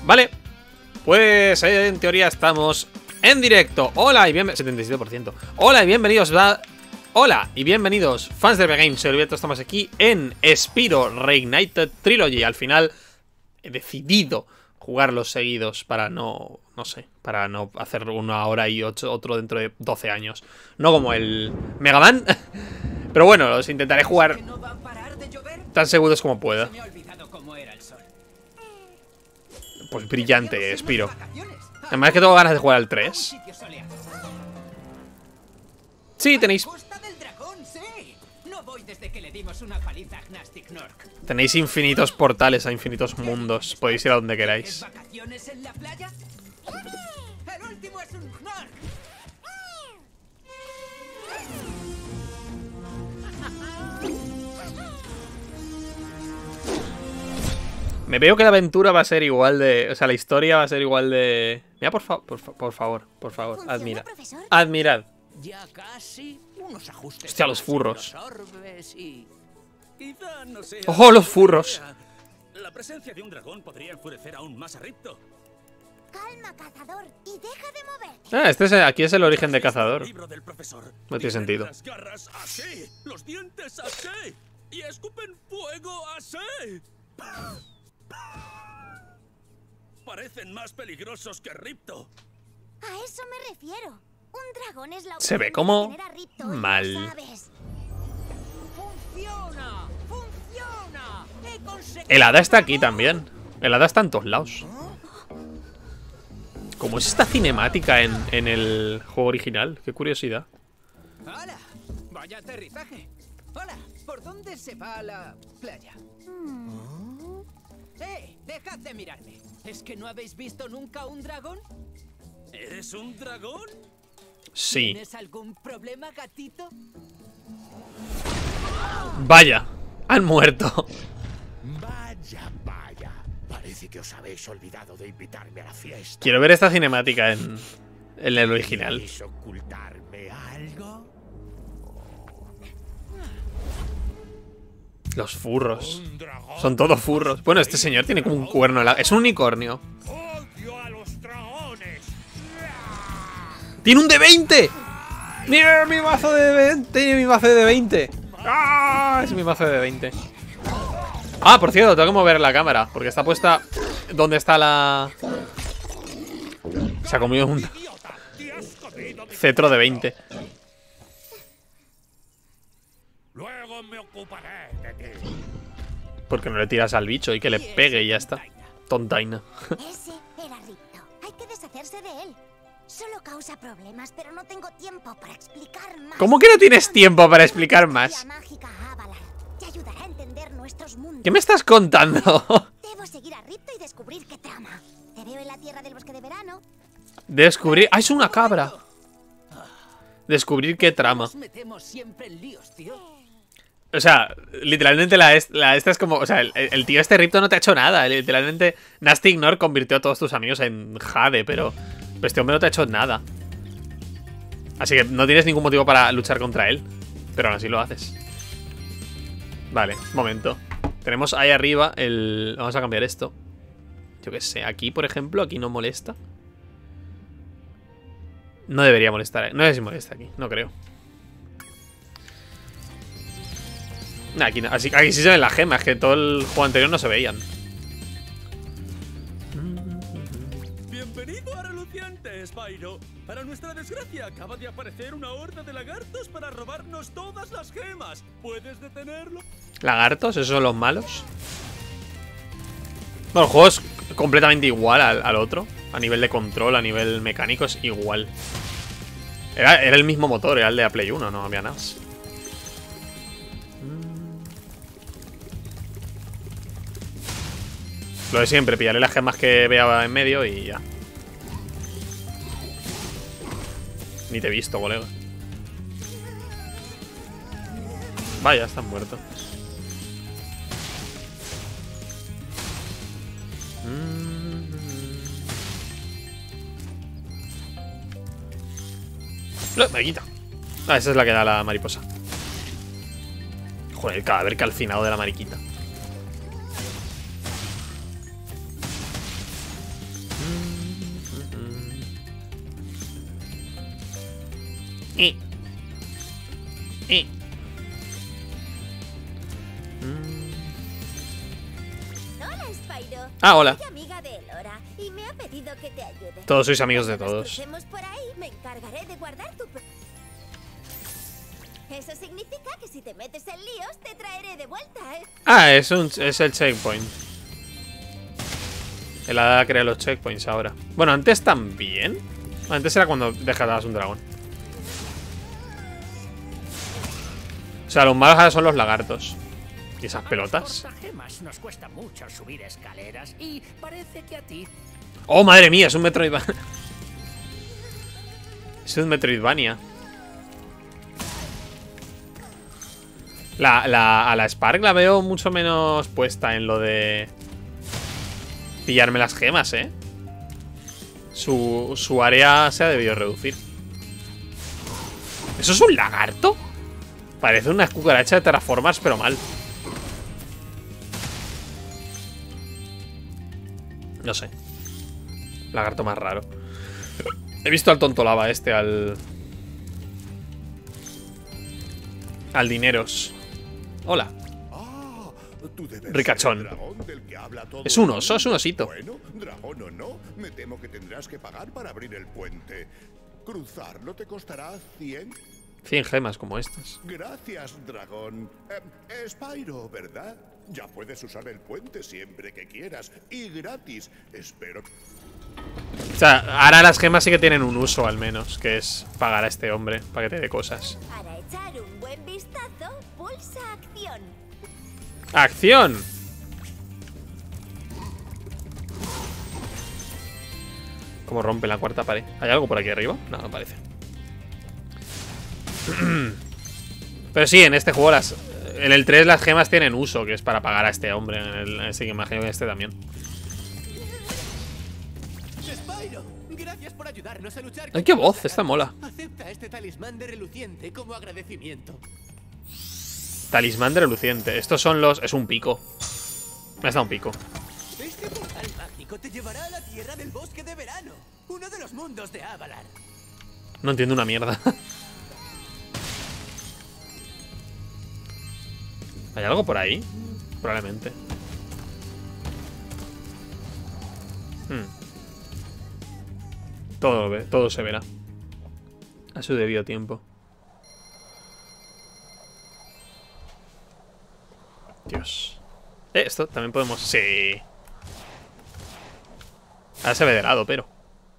Vale. Pues en teoría estamos en directo. Hola y bienvenidos. 77%. Hola y bienvenidos Hola y bienvenidos, fans de RP Games. Soy Alberto, estamos aquí en Spyro Reignited Trilogy. Al final he decidido jugarlos seguidos para no sé, para no hacer uno ahora y otro dentro de 12 años. No como el Mega Man. Pero bueno, los intentaré jugar tan seguros como pueda. Pues brillante, Spyro. Además que tengo ganas de jugar al 3. Sí, tenéis infinitos portales a infinitos mundos. Podéis ir a donde queráis. Me veo que la aventura va a ser igual de... O sea, la historia va a ser igual de... Mira, por favor, admirad. Hostia, los furros. ¡Ojo, los furros! La presencia de un dragón podría enfurecer aún más a Ripto. Calma, cazador, y deja de moverte. Aquí es el origen de cazador. No tiene sentido. Las garras así, los dientes así, y escupen fuego así. Parecen más peligrosos que Ripto. A eso me refiero. Un dragón es la se ve como mal. El hada está aquí también. El hada está en todos lados. ¿Cómo es esta cinemática en el juego original? Qué curiosidad. Hola, vaya aterrizaje. Hola, ¿por dónde se va a la playa? Dejad de mirarme. ¿Es que no habéis visto nunca un dragón? ¿Eres un dragón? Sí. ¿Tienes algún problema, gatito? Vaya, han muerto. Vaya. Parece que os habéis olvidado de invitarme a la fiesta. Quiero ver esta cinemática en el original. ¿Queréis ocultarme algo? Los furros. Son todos furros. Bueno, este señor tiene como un cuerno. Es un unicornio. ¡Odio a los dragones! ¡Tiene un de 20! ¡Mira mi mazo de 20! ¡Tiene mi mazo de 20! ¡Ah! Es mi mazo de 20. Ah, por cierto, tengo que mover la cámara. Porque está puesta... ¿Dónde está la...? Se ha comido un... cetro de 20. Luego me ocuparé de ti. Porque no le tiras al bicho y que le pegue y ya está. Tontaina. Ese era Ripto. Hay que deshacerse de él. Solo causa problemas, pero no tengo tiempo para explicar más. ¿Cómo que no tienes tiempo para explicar más? La mágica Avalar te ayudará a entender nuestros mundos. ¿Qué me estás contando? Debo seguir a Ripto y descubrir qué trama. Te veo en la tierra del bosque de verano. Descubrir... ¡Ah, es una cabra! Descubrir qué trama. Nos metemos siempre en líos, tío. O sea, literalmente esta es como... O sea, el tío este Ripto no te ha hecho nada. Literalmente Nasty Ignore convirtió a todos tus amigos en Jade, pero este hombre no te ha hecho nada. Así que no tienes ningún motivo para luchar contra él. Pero aún así lo haces. Vale, momento. Tenemos ahí arriba el... Vamos a cambiar esto. Yo qué sé, aquí por ejemplo, aquí no molesta. No debería molestar, no sé si molesta aquí, no creo. Aquí, no. Aquí sí se ven las gemas, que todo el juego anterior no se veían. Bienvenido a Reluciente, Spyro. Para nuestra desgracia, acaba de aparecer una horda de lagartos para robarnos todas las gemas. ¿Puedes detenerlo? ¿Lagartos? ¿Esos son los malos? No, el juego es completamente igual al otro. A nivel de control, a nivel mecánico es igual. Era el mismo motor, era el de la Play 1, no había nada. Lo de siempre, pillaré las gemas que vea en medio y ya. Ni te he visto, colega. Vaya, están muertos. Me quita. Ah, esa es la que da la mariposa. Joder, el cadáver calcinado de la mariquita. Hola, Spyro. Ah, hola. Soy amiga de Elora y me ha pedido que te ayude. Todos sois amigos de Cuando nos todos. crucemos por ahí, me encargaré de guardar tu... Eso significa que si te metes en líos, te traeré de vuelta, ¿eh? Ah, es el checkpoint. El hada crea los checkpoints ahora. Bueno, antes también. Antes era cuando dejabas un dragón. O sea, los malos ahora son los lagartos. ¿Y esas pelotas? Portagemas nos cuesta mucho subir escaleras y parece que a ti... ¡Oh, madre mía! Es un Metroidvania. Es un Metroidvania. A la Spark la veo mucho menos puesta en lo de pillarme las gemas, ¿eh? Su área se ha debido reducir. ¿Eso es un lagarto? Parece una cucaracha de Terraformers, pero mal. No sé. Lagarto más raro. He visto al tonto lava este, al Dineros. Hola. Ah, tú debes Ricachón. ser el dragón del que habla todo Es un el oso, es un osito. Bueno, dragón o no, me temo que tendrás que pagar para abrir el puente. Cruzarlo te costará 100. 100 gemas como estas. Gracias, dragón. Spyro, ¿verdad? Ya puedes usar el puente siempre que quieras y gratis. Espero. O sea, ahora las gemas sí que tienen un uso al menos, que es pagar a este hombre para que te dé cosas. Para echar un buen vistazo, pulsa acción. ¡Acción! ¿Cómo rompe la cuarta pared? ¿Hay algo por aquí arriba? No, no parece. Pero sí, en este juego en el 3 las gemas tienen uso, que es para pagar a este hombre. Así que imagino que en este también. Spyro, gracias por ayudarnos a luchar. ¡Ay, qué voz! Esta mola. Acepta este talismán de reluciente como agradecimiento. Talismán de reluciente. Estos son los... Es un pico. Me está un pico. Este portal mágico te llevará a la tierra del bosque de verano, uno de los mundos de Avalar. No entiendo una mierda. ¿Hay algo por ahí? Probablemente. Todo se verá a su debido tiempo. Dios. Esto también podemos... Sí. Ahora se ve de lado, pero...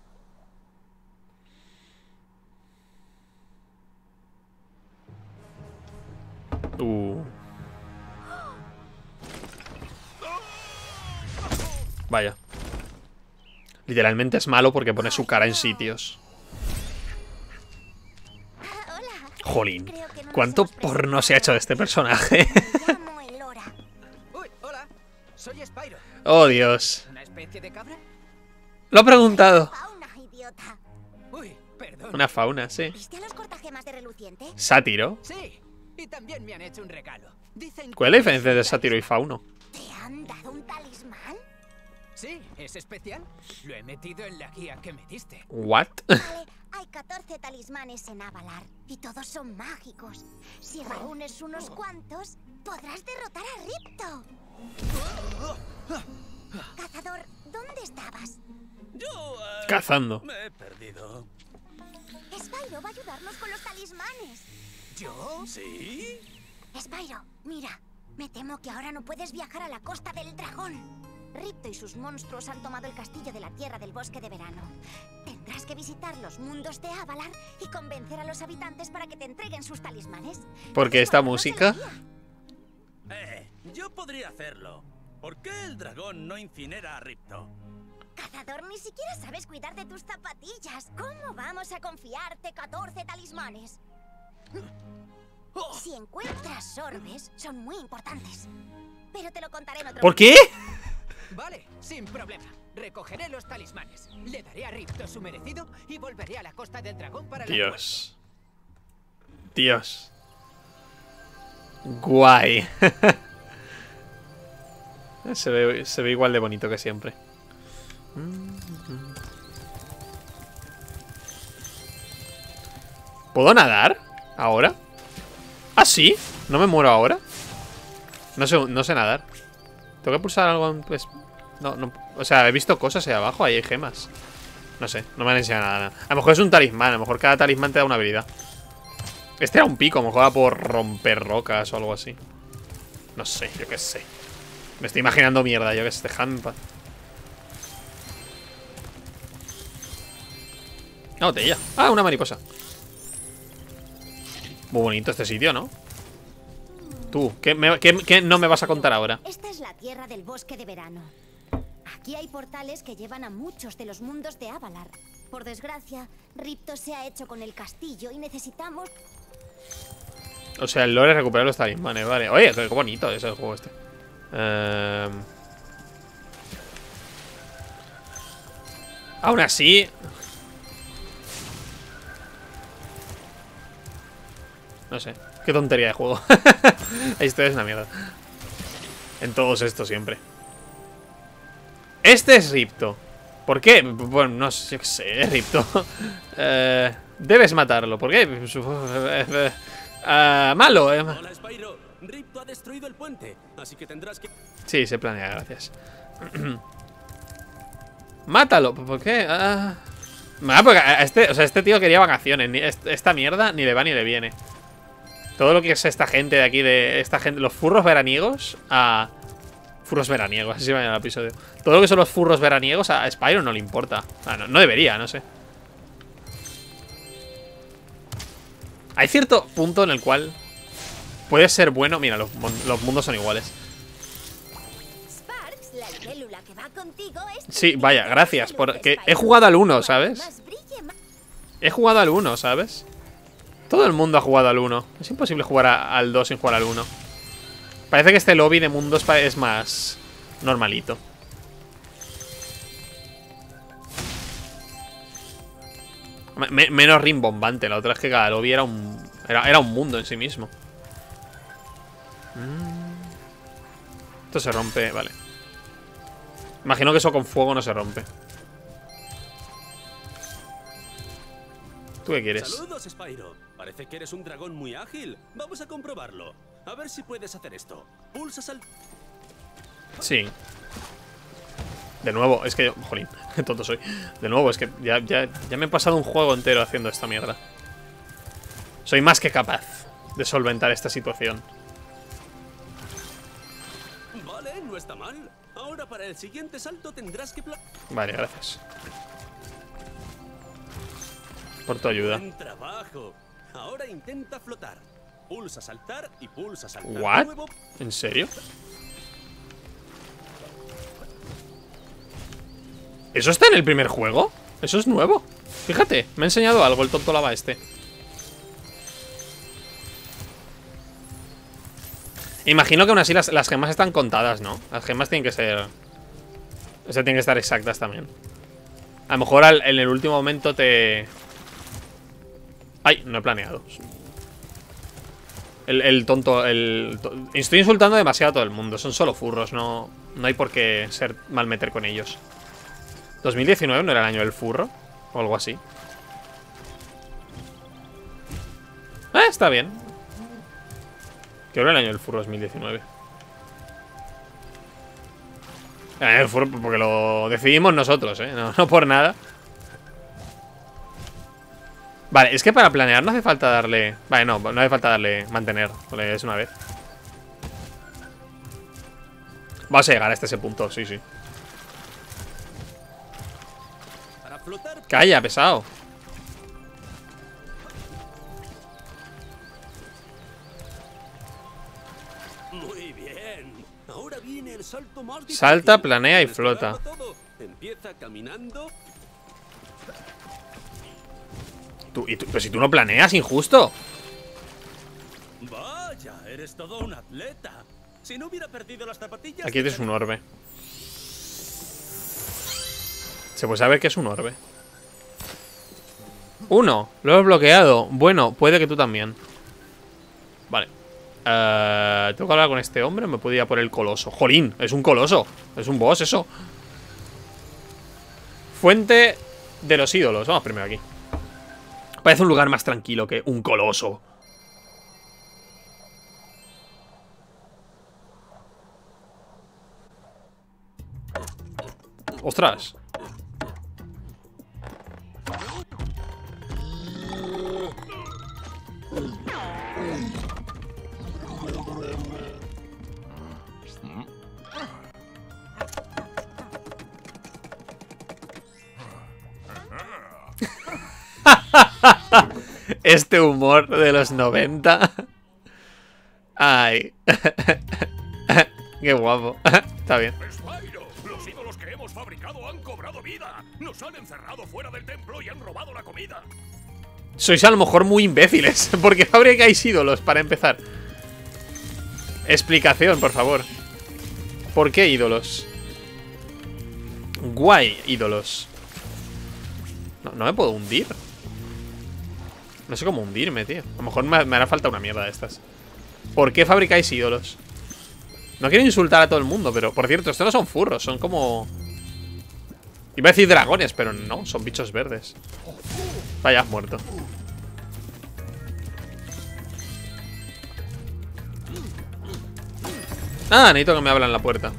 Vaya. Literalmente es malo porque pone su cara en sitios. Hola. Jolín. Creo que no nos ¿Cuánto hemos porno se ha hecho de este personaje? Me llamo Elora. Uy, hola, soy Spyro. Oh, Dios. ¿Una especie de cabra? Lo he preguntado. Fauna, idiota. Uy, perdón. Una fauna, sí. ¿Viste a los cortagemas de reluciente? Sátiro. Sí, y también me han hecho un regalo. Dicen ¿Cuál es la que diferencia de sátiro y fauno? ¿Te han dado un talismán? Sí, es especial. Lo he metido en la guía que me diste. ¿What? Vale, hay 14 talismanes en Avalar y todos son mágicos. Si reúnes unos cuantos, podrás derrotar a Ripto. Cazador, ¿dónde estabas? Yo... Cazando. me he perdido. Spyro va a ayudarnos con los talismanes. ¿Yo? ¿Sí? Spyro, mira, me temo que ahora no puedes viajar a la costa del dragón. Ripto y sus monstruos han tomado el castillo de la tierra del bosque de verano. Tendrás que visitar los mundos de Avalar y convencer a los habitantes para que te entreguen sus talismanes. ¿Por qué esta música? Yo podría hacerlo. ¿Por qué el dragón no incinera a Ripto? Cazador, ni siquiera sabes cuidar de tus zapatillas. ¿Cómo vamos a confiarte 14 talismanes? Si encuentras orbes, son muy importantes. Pero te lo contaré en otro ¿Por qué? Vale, sin problema. Recogeré los talismanes. Le daré a Ripto su merecido y volveré a la costa del dragón para el Dios. Dios. Guay. Se ve igual de bonito que siempre. ¿Puedo nadar? ¿Ahora? ¿Ah, sí? ¿No me muero ahora? No sé nadar. ¿Tengo que pulsar algo? Pues... No. O sea, he visto cosas ahí abajo. Ahí hay gemas. No sé, no me han enseñado nada. A lo mejor es un talismán. A lo mejor cada talismán te da una habilidad. Este era un pico. A lo mejor era por romper rocas o algo así. No sé, yo qué sé. Me estoy imaginando mierda. Yo qué sé, dejadme en paz. Una botella. Ah, una mariposa. Muy bonito este sitio, ¿no? Tú, ¿qué no me vas a contar ahora? Esta es la tierra del bosque de verano. Aquí hay portales que llevan a muchos de los mundos de Avalar. Por desgracia, Ripto se ha hecho con el castillo y necesitamos... O sea, el lore es recuperar los talismanes, vale. Oye, qué bonito es el juego este. Aún así... No sé, qué tontería de juego. La historia es una mierda. En todos estos siempre. Este es Ripto. ¿Por qué? Bueno, no sé, yo qué sé, es Ripto. Debes matarlo. ¿Por qué? Malo, Hola, Spyro. Ripto ha destruido el puente, así que tendrás que... Sí, se planea, gracias. Mátalo, ¿por qué? Porque este tío quería vacaciones. Esta mierda ni le va ni le viene. Todo lo que es esta gente de aquí, los furros veraniegos furros veraniegos, así se llama el episodio. Todo lo que son los furros veraniegos a Spyro no le importa. No debería, no sé. Hay cierto punto en el cual puede ser bueno. Mira, los mundos son iguales. Sparks, la libélula que va contigo, es... Sí, vaya, gracias. Porque he jugado al 1, ¿sabes? He jugado al 1, ¿sabes? Todo el mundo ha jugado al 1. Es imposible jugar al 2 sin jugar al 1. Parece que este lobby de mundos es más normalito. Menos rimbombante. La otra es que cada lobby era un mundo en sí mismo. Esto se rompe, vale. Imagino que eso con fuego no se rompe. ¿Tú qué quieres? Saludos, Spyro. Parece que eres un dragón muy ágil. Vamos a comprobarlo. A ver si puedes hacer esto. Pulsa sal... Sí. De nuevo, es que... Jolín, qué tonto soy. De nuevo, es que ya me he pasado un juego entero haciendo esta mierda. Soy más que capaz de solventar esta situación. Vale, no está mal. Ahora para el siguiente salto tendrás que... Vale, gracias por tu ayuda. Buen trabajo. Ahora intenta flotar. Pulsa saltar y pulsa saltar. ¿What? De nuevo. ¿En serio? ¿Eso está en el primer juego? Eso es nuevo. Fíjate, me ha enseñado algo el tonto lava este. Imagino que aún así las gemas están contadas, ¿no? Las gemas tienen que ser... O sea, tienen que estar exactas también. A lo mejor en el último momento te... Ay, no he planeado. El tonto... Estoy insultando demasiado a todo el mundo. Son solo furros, no hay por qué ser mal meter con ellos. 2019 no era el año del furro o algo así. Está bien. Creo que era el año del furro 2019. El furro porque lo decidimos nosotros, no por nada. Vale, es que para planear no hace falta darle... Vale, no hace falta darle mantener, porque es una vez. Vamos a llegar hasta ese punto, sí. Para flotar... Calla, pesado. Muy bien. Ahora viene el salto más difícil. Salta, planea y flota. Todo. Empieza caminando. Pero si tú no planeas, injusto. Vaya, eres todo un atleta. Si no hubiera perdido las zapatillas... Aquí tienes un orbe. Se puede saber que es un orbe. 1, lo he bloqueado. Bueno, puede que tú también. Vale. ¿Tengo que hablar con este hombre o me puedo ir a por el coloso? ¡Jolín! Es un coloso. Es un boss eso. Fuente de los ídolos. Vamos primero aquí. Parece un lugar más tranquilo que un coloso. ¡Ostras! Este humor de los 90. Ay. Qué guapo. Está bien. ¡Spyro! Los ídolos que hemos fabricado han cobrado vida. Nos han encerrado fuera del templo y han robado la comida. Sois a lo mejor muy imbéciles. ¿Por qué fabricáis ídolos para empezar? Explicación, por favor. ¿Por qué ídolos? Guay, ídolos. No me puedo hundir. No sé cómo hundirme, tío. A lo mejor me hará falta una mierda de estas. ¿Por qué fabricáis ídolos? No quiero insultar a todo el mundo, pero por cierto, estos no son furros, son como... Iba a decir dragones, pero no, son bichos verdes. Vaya, has muerto. Ah, necesito que me abran la puerta.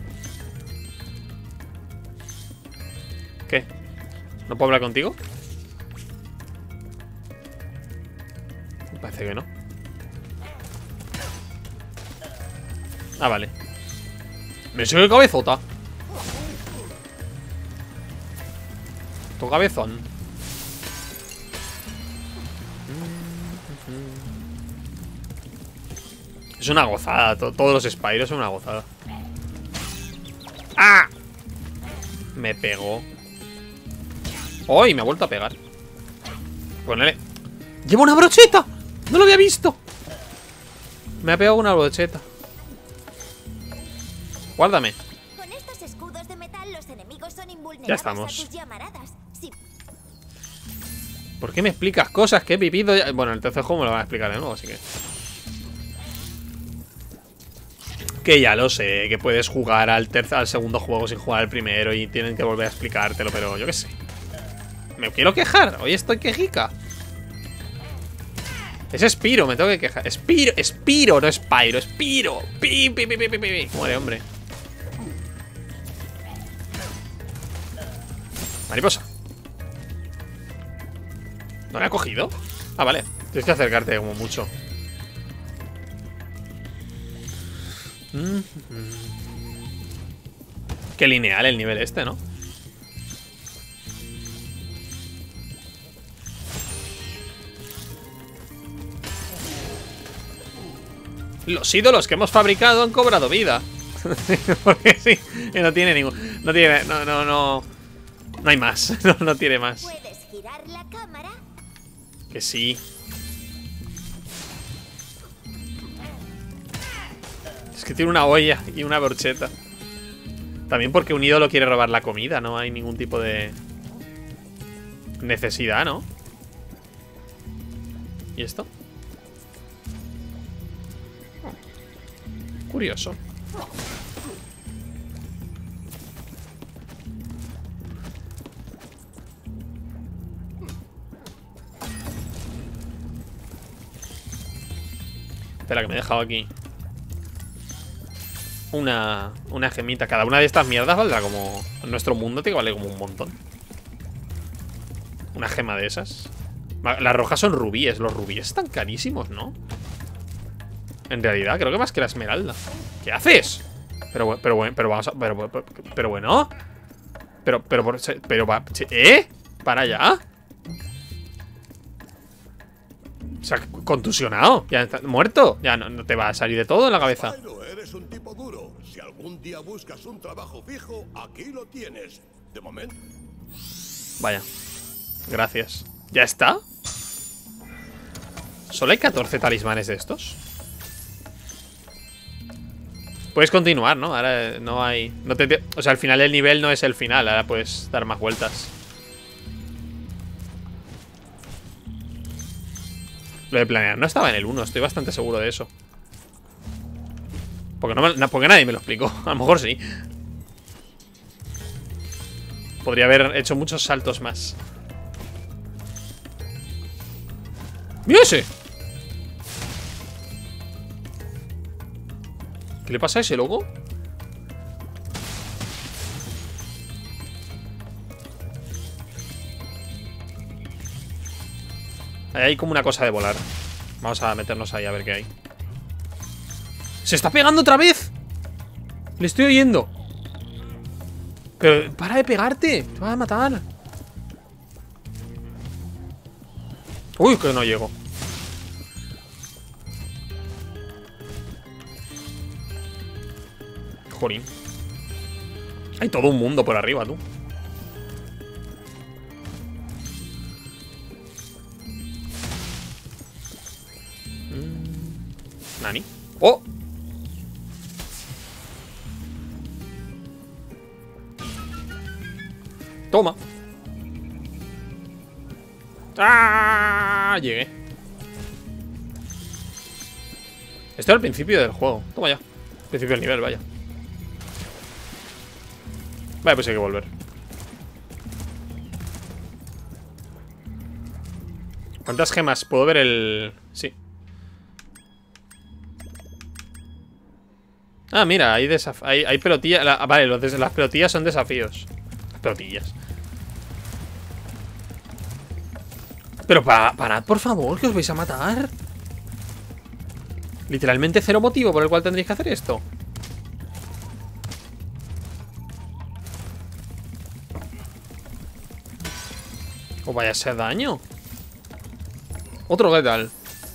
¿Qué? ¿No puedo hablar contigo? Me parece que no. Ah, vale. Me sigue cabezota. Tu cabezón. Es una gozada. Todos los Spyros son una gozada. ¡Ah! Me pegó. ¡Ay! Me ha vuelto a pegar. Ponele. ¡Llevo una brocheta! ¡No lo había visto! Me ha pegado una brocheta. Guárdame. Con estos escudos de metal los enemigos son invulnerables. Ya estamos. A tus llamaradas. Sí. ¿Por qué me explicas cosas que he vivido ya? Bueno, el tercer juego me lo van a explicar de nuevo, así que... Que ya lo sé, que puedes jugar al segundo juego sin jugar al primero y tienen que volver a explicártelo, pero yo qué sé. Me quiero quejar, hoy estoy quejica. Es Spyro, me tengo que quejar. Spyro, no Spyro, Spyro. Pi. Muere, hombre. Mariposa. ¿No la ha cogido? Ah, vale. Tienes que acercarte como mucho. Qué lineal el nivel este, ¿no? Los ídolos que hemos fabricado han cobrado vida. Porque sí, no tiene ningún... No tiene... No hay más. No tiene más. ¿Puedes girar la cámara? Que sí. Es que tiene una olla y una brocheta. También porque un ídolo quiere robar la comida. No hay ningún tipo de necesidad, ¿no? ¿Y esto? Curioso. Espera, que me he dejado aquí una gemita. Cada una de estas mierdas valdrá como... En nuestro mundo te vale como un montón. Una gema de esas. Las rojas son rubíes. Los rubíes están carísimos, ¿no? En realidad, creo que más que la esmeralda. ¿Qué haces? Pero vamos a... Pero bueno. ¿Eh? ¿Para allá? Se ha contusionado. Ya está muerto. Ya no te va a salir de todo en la cabeza. Spyro, eres un tipo duro. Si algún día buscas un trabajo fijo, aquí lo tienes. De momento. Vaya. Gracias. ¿Ya está? ¿Solo hay 14 talismanes de estos? Puedes continuar, ¿no? Ahora no hay... o sea, al final del nivel no es el final. Ahora puedes dar más vueltas. Lo de planear no estaba en el 1. Estoy bastante seguro de eso. Porque nadie me lo explicó. A lo mejor sí. Podría haber hecho muchos saltos más. ¡Mira ese! ¿Qué le pasa a ese loco? Ahí hay como una cosa de volar. Vamos a meternos ahí a ver qué hay. ¡Se está pegando otra vez! Le estoy oyendo. Pero para de pegarte. Te vas a matar. Uy, que no llego. Jorín. Hay todo un mundo por arriba, tú. ¿Nani? ¡Oh! Toma. ¡Ah! Llegué. Esto es el principio del juego. Toma ya. Principio del nivel, vaya. Vale, pues hay que volver. ¿Cuántas gemas? ¿Puedo ver el...? Sí. Ah, mira, hay pelotillas. Vale, las pelotillas son desafíos. Las pelotillas. Pero parad, por favor, que os vais a matar. Literalmente cero motivo por el cual tendréis que hacer esto. O vaya a ser daño. Otro, ¿qué tal?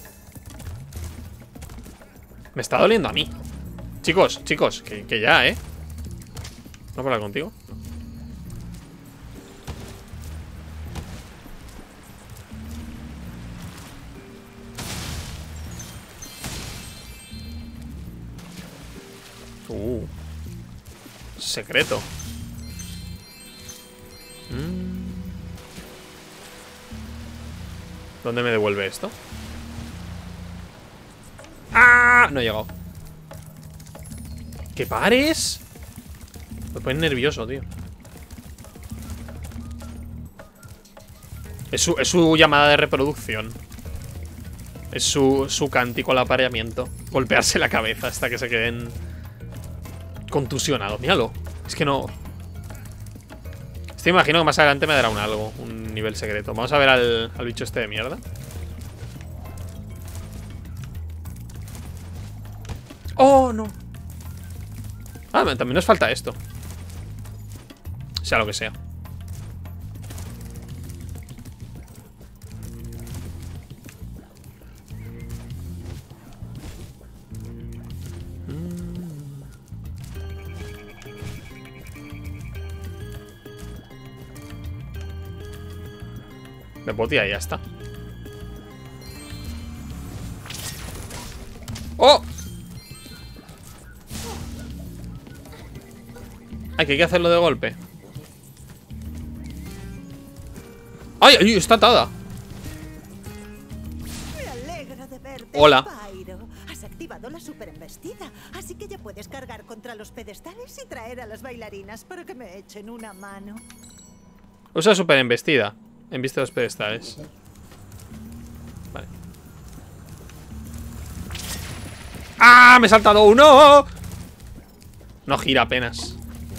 Me está doliendo a mí. Chicos, que ya, ¿eh? ¿No puedo hablar contigo? Secreto. ¿Dónde me devuelve esto? ¡Ah! No he llegado. ¡Que pares! Me pone nervioso, tío. Es su llamada de reproducción. Es su cántico al apareamiento. Golpearse la cabeza hasta que se queden contusionados. Míralo. Es que no... Estoy imagino que más adelante me dará un nivel secreto. Vamos a ver al bicho este de mierda. ¡Oh, no! Ah, también nos falta esto. Sea lo que sea. De botella y ya está. ¡Oh! Ay, que hay que hacerlo de golpe. ¡Ay, ay! Está atada. Me alegro de verte, hola. Spyro. Has activado la superembestida, así que ya puedes cargar contra los pedestales y traer a las bailarinas para que me echen una mano. Usa superembestida. Embiste los pedestales. Vale. ¡Ah! ¡Me he saltado uno! No gira apenas.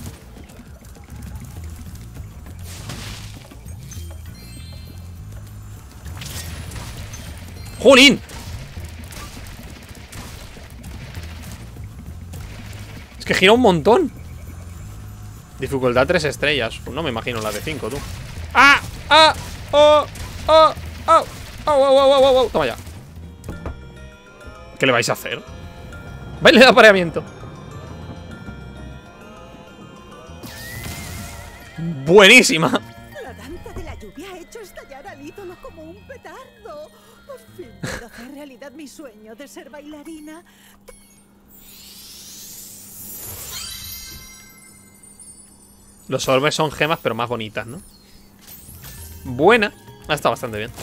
¡Jolín! Es que gira un montón. Dificultad 3 estrellas. Pues no me imagino la de 5, tú. ¡Ah! ¡Ah! ¡Oh! ¡Oh! ¡Oh! ¡Oh! ¡Oh! ¡Oh! Toma ya. ¿Qué le vais a hacer? Baile de apareamiento. Buenísima. La danza de la lluvia ha hecho estallar al ídolo como un petardo. Por fin puedo hacer realidad mi sueño de ser bailarina. Los orbes son gemas, pero más bonitas, ¿no? Buena. Está bastante bien.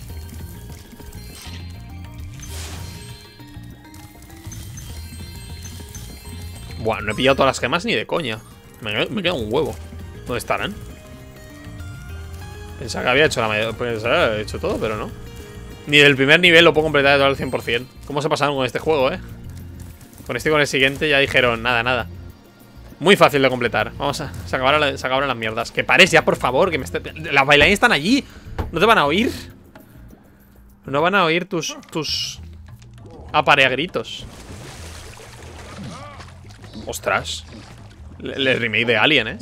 Buah, no he pillado todas las gemas ni de coña. Me queda un huevo. ¿Dónde estarán? Pensaba que había hecho la mayoría. Pensaba que había hecho todo, pero no. Ni del primer nivel lo puedo completar de todo al 100%. ¿Cómo se pasaron con este juego, Con este y con el siguiente ya dijeron, nada. Muy fácil de completar. Vamos a... Se acabaron las mierdas. Que pares ya, por favor, que me las bailarines están allí. ¿No te van a oír? No van a oír tus apareagritos. Ostras. El remake de Alien,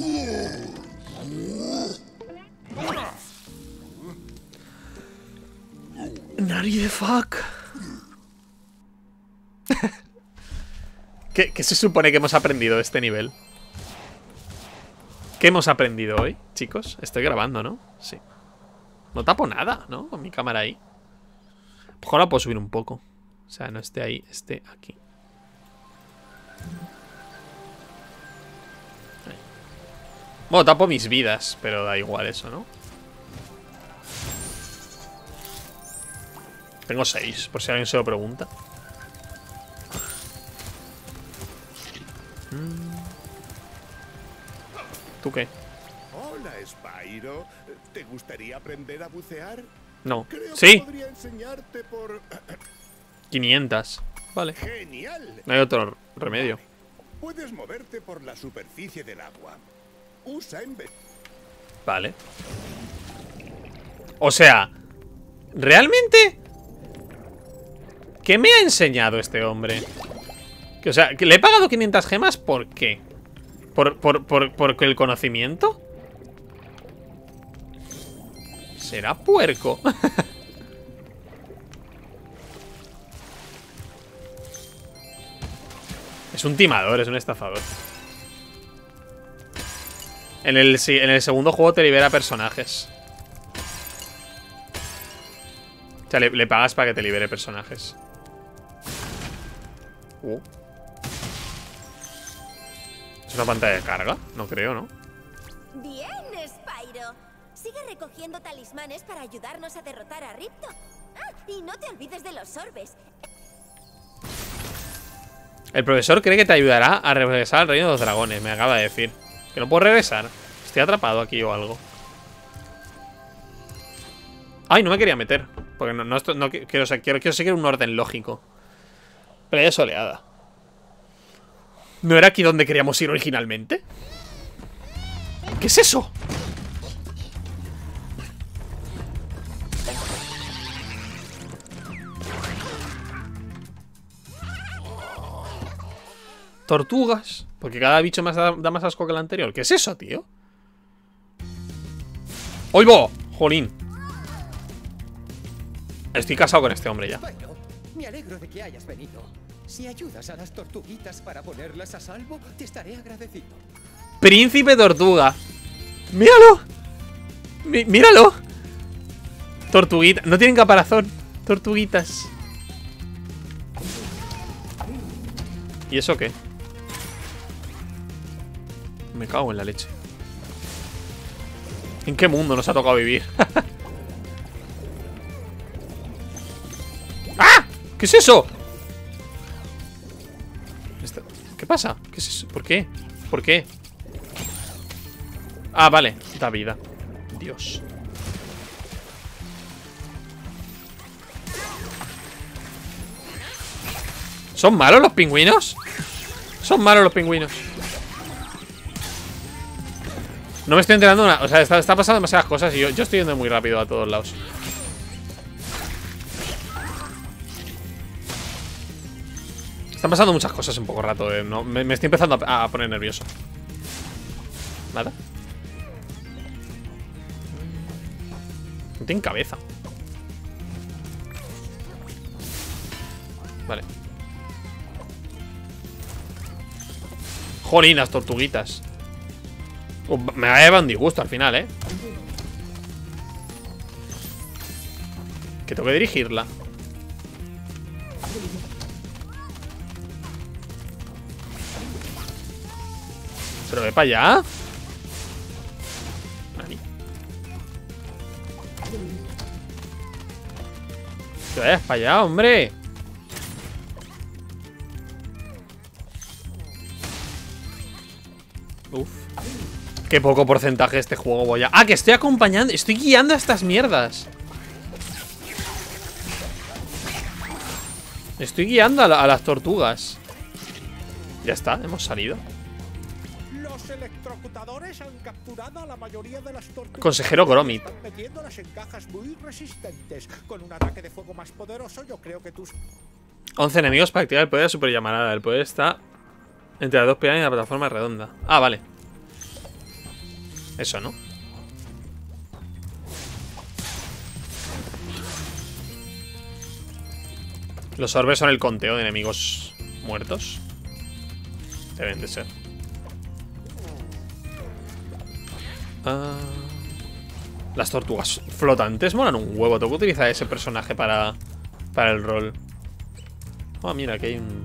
Nadie de fuck. ¿Qué se supone que hemos aprendido de este nivel? ¿Qué hemos aprendido hoy, chicos? Estoy grabando, ¿no? Sí. No tapo nada, ¿no? Con mi cámara ahí. Mejor la puedo subir un poco. O sea, no esté ahí, esté aquí. Ahí. Bueno, tapo mis vidas, pero da igual eso, ¿no? Tengo 6, por si alguien se lo pregunta. ¿Tú qué? Hola, Spyro. ¿Te gustaría aprender a bucear? No. Creo que Sí. podría enseñarte por... 500. Vale. ¡Genial! No hay otro remedio. Puedes moverte por la superficie del agua. Usa en vez... Vale. O sea, ¿realmente? ¿Qué me ha enseñado este hombre? Que, o sea, que le he pagado 500 gemas, ¿por qué? ¿Por el conocimiento? ¿Será puerco? Es un timador, es un estafador. En el segundo juego te libera personajes. O sea, le pagas para que te libere personajes. ¿Es una pantalla de carga? No creo, ¿no? Bien, Spyro. Sigue recogiendo talismanes para ayudarnos a derrotar a Ripto. Ah, y no te olvides de los orbes. El profesor cree que te ayudará a regresar al reino de los dragones. Me acaba de decir. Que no puedo regresar. Estoy atrapado aquí o algo. Ay, no me quería meter. Porque no quiero seguir un orden lógico. Playa soleada. ¿No era aquí donde queríamos ir originalmente? ¿Qué es eso? Tortugas. Porque cada bicho da más asco que el anterior. ¿Qué es eso, tío? ¡Oigo! ¡Jolín! Estoy casado con este hombre ya. Bueno, me alegro de que hayas venido. Si ayudas a las tortuguitas para ponerlas a salvo, te estaré agradecido. Príncipe Tortuga. ¡Míralo! ¡Míralo! Tortuguitas. No tienen caparazón. Tortuguitas. ¿Y eso qué? Me cago en la leche. ¿En qué mundo nos ha tocado vivir? ¡Ah! ¿Qué es eso? ¿Qué pasa? ¿Qué es eso? ¿Por qué? ¿Por qué? Ah, vale. Da vida. Dios. ¿Son malos los pingüinos? Son malos los pingüinos. No me estoy enterando nada. O sea, está pasando demasiadas cosas y yo estoy yendo muy rápido a todos lados. Están pasando muchas cosas en poco rato, no, me estoy empezando a poner nervioso. Nada. No tienen cabeza. Vale. Jolín, las tortuguitas. Me va a llevar un disgusto al final, Que tengo que dirigirla. Pero ve para allá. Nani. Que vayas para allá, hombre. Uf. Qué poco porcentaje de este juego voy a... Ah, que estoy acompañando. Estoy guiando a estas mierdas. Estoy guiando a las tortugas. Ya está, hemos salido. Los electrocutadores han capturado a la mayoría de las tortugas. Consejero Gromit. Están metiéndolas en cajas muy resistentes. Con un ataque de fuego más poderoso, yo creo que tus 11 enemigos para activar el poder de super llamarada. El poder está entre las dos pilares y la plataforma redonda. Ah, vale. Eso, ¿no? Los orbes son el conteo de enemigos muertos. Deben de ser. Las tortugas flotantes molan un huevo. Tengo que utilizar ese personaje para el rol. Oh, mira, aquí hay un...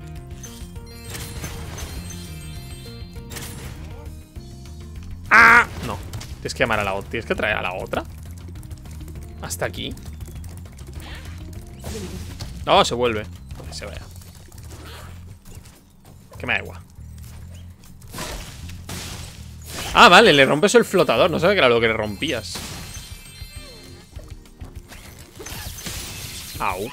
¡Ah! No. Tienes que llamar a la otra. Tienes que traer a la otra. Hasta aquí. No, se vuelve. Que se vaya. Que me da igual. Ah, vale, le rompes el flotador. No sabía que era lo que le rompías. Au.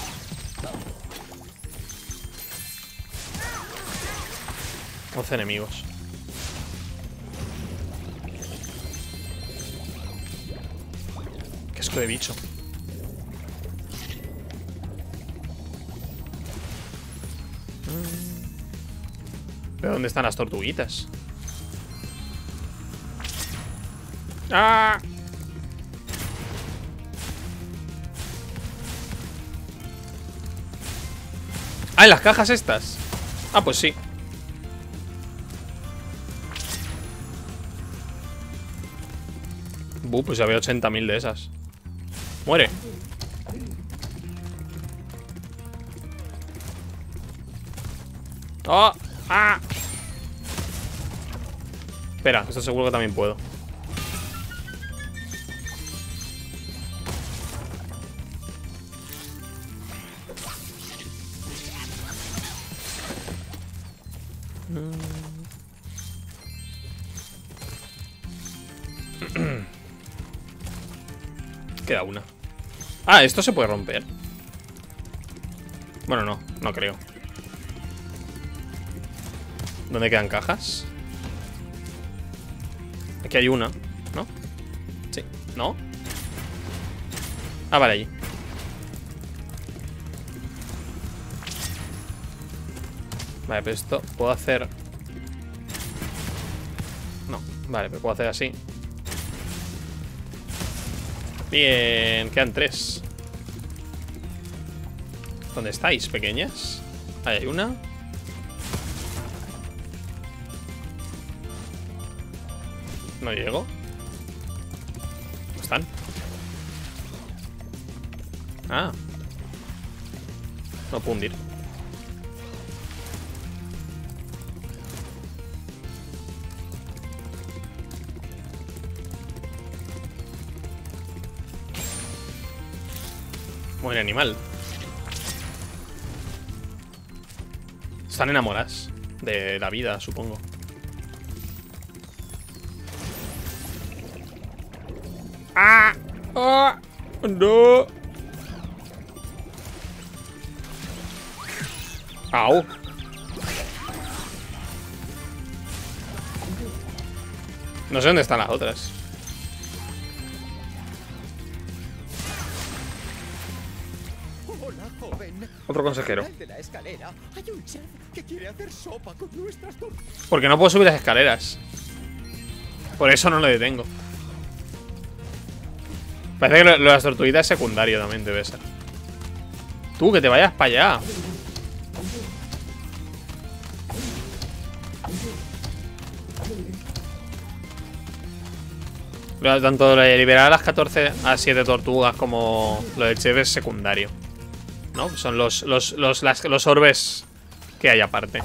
Once enemigos. Qué asco de bicho. ¿Pero dónde están las tortuguitas? ¡Ah! Ah, en las cajas estas. Ah, pues sí. Pues ya veo 80.000 de esas. Muere. ¡Oh! ¡Ah! Espera, esto seguro que también puedo. Queda una. Ah, esto se puede romper. Bueno, no, no creo. ¿Dónde quedan cajas? Aquí hay una, ¿no? Sí, ¿no? Ah, vale, allí. Vale, pero esto puedo hacer... No, vale, pero puedo hacer así. Bien, quedan 3. ¿Dónde estáis, pequeñas? Ahí hay una. No llego. ¿Dónde están? Ah. No puedo hundir. Buen animal. Están enamoradas de la vida, supongo. ¡Ah! ¡Ah! ¡No! ¡Au! No sé dónde están las otras. Hola, joven. Otro consejero. Al de la escalera hay un chef que quiere hacer sopa con nuestras tortugas. Porque no puedo subir las escaleras. Por eso no lo detengo. Parece que lo de las tortuguitas es secundario también, debe ser. Tú, que te vayas para allá. Tanto lo de liberar a las 14 a 7 tortugas como lo del chef es secundario, ¿no? Son los orbes que hay aparte.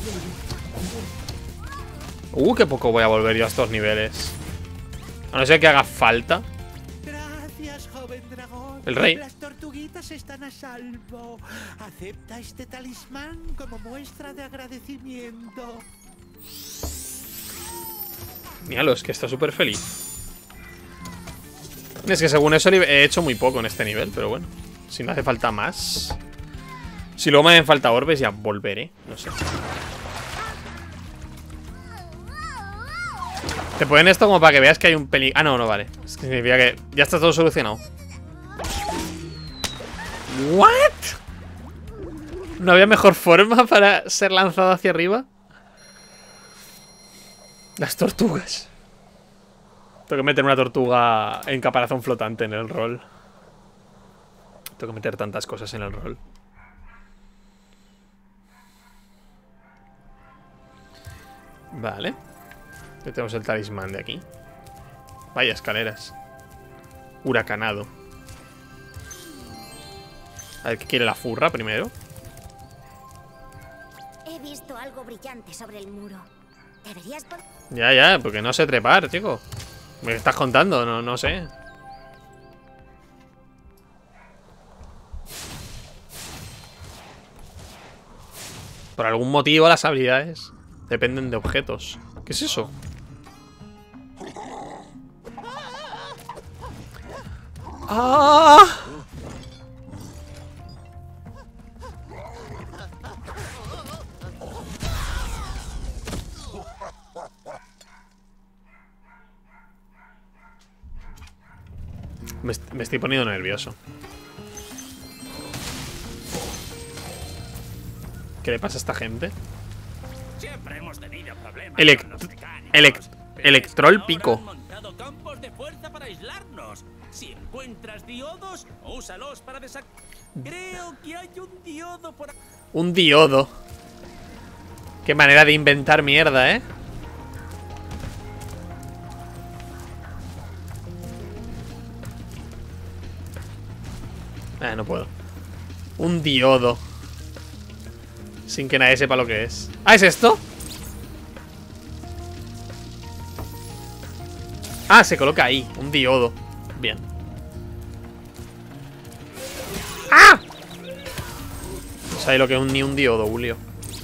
Qué poco voy a volver yo a estos niveles. A no ser que haga falta. Gracias, joven dragón. El rey. Las tortuguitas están a salvo. Acepta este talismán como muestra de agradecimiento. Míralo, es que está súper feliz. Es que según eso he hecho muy poco en este nivel, pero bueno. Si no hace falta más. Si luego me hacen falta orbes, ya volveré. No sé. Te ponen esto como para que veas que hay un peligro. Ah, no, no, vale. Es que significa que ya está todo solucionado. ¿What? ¿No había mejor forma para ser lanzado hacia arriba? Las tortugas. Tengo que meter una tortuga en caparazón flotante en el rol. Tengo que meter tantas cosas en el rol. Vale. Ya tenemos el talismán de aquí. Vaya escaleras. Huracanado. A ver qué quiere la furra primero. He visto algo brillante sobre el muro. Deberías... Ya, porque no sé trepar, chico. ¿Me estás contando? No sé. Por algún motivo las habilidades dependen de objetos. ¿Qué es eso? ¡Ah! Me estoy poniendo nervioso. ¿Qué le pasa a esta gente? Siempre hemos tenido problemas con los mecánicos. Electrol pico. Ahora han montado campos de fuerza para aislarnos. Si encuentras diodos, úsalos para Creo que hay un diodo por aquí. Un diodo. Qué manera de inventar mierda, ¿eh? No puedo. Un diodo. Sin que nadie sepa lo que es. ¿Ah, es esto? Ah, se coloca ahí. Un diodo. Bien. ¡Ah! No sabes lo que es ni un diodo, Julio.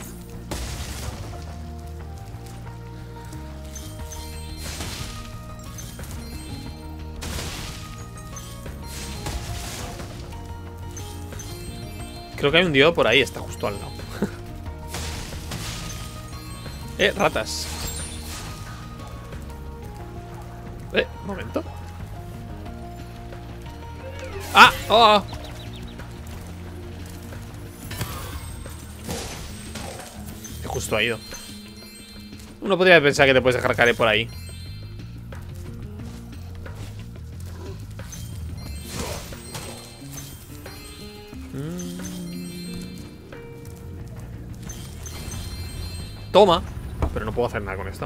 Creo que hay un diodo por ahí, está justo al lado. Ratas. Un momento. ¡Ah! ¡Oh! Que justo ha ido. Uno podría pensar que te puedes dejar caer por ahí. Toma. Pero no puedo hacer nada con esto,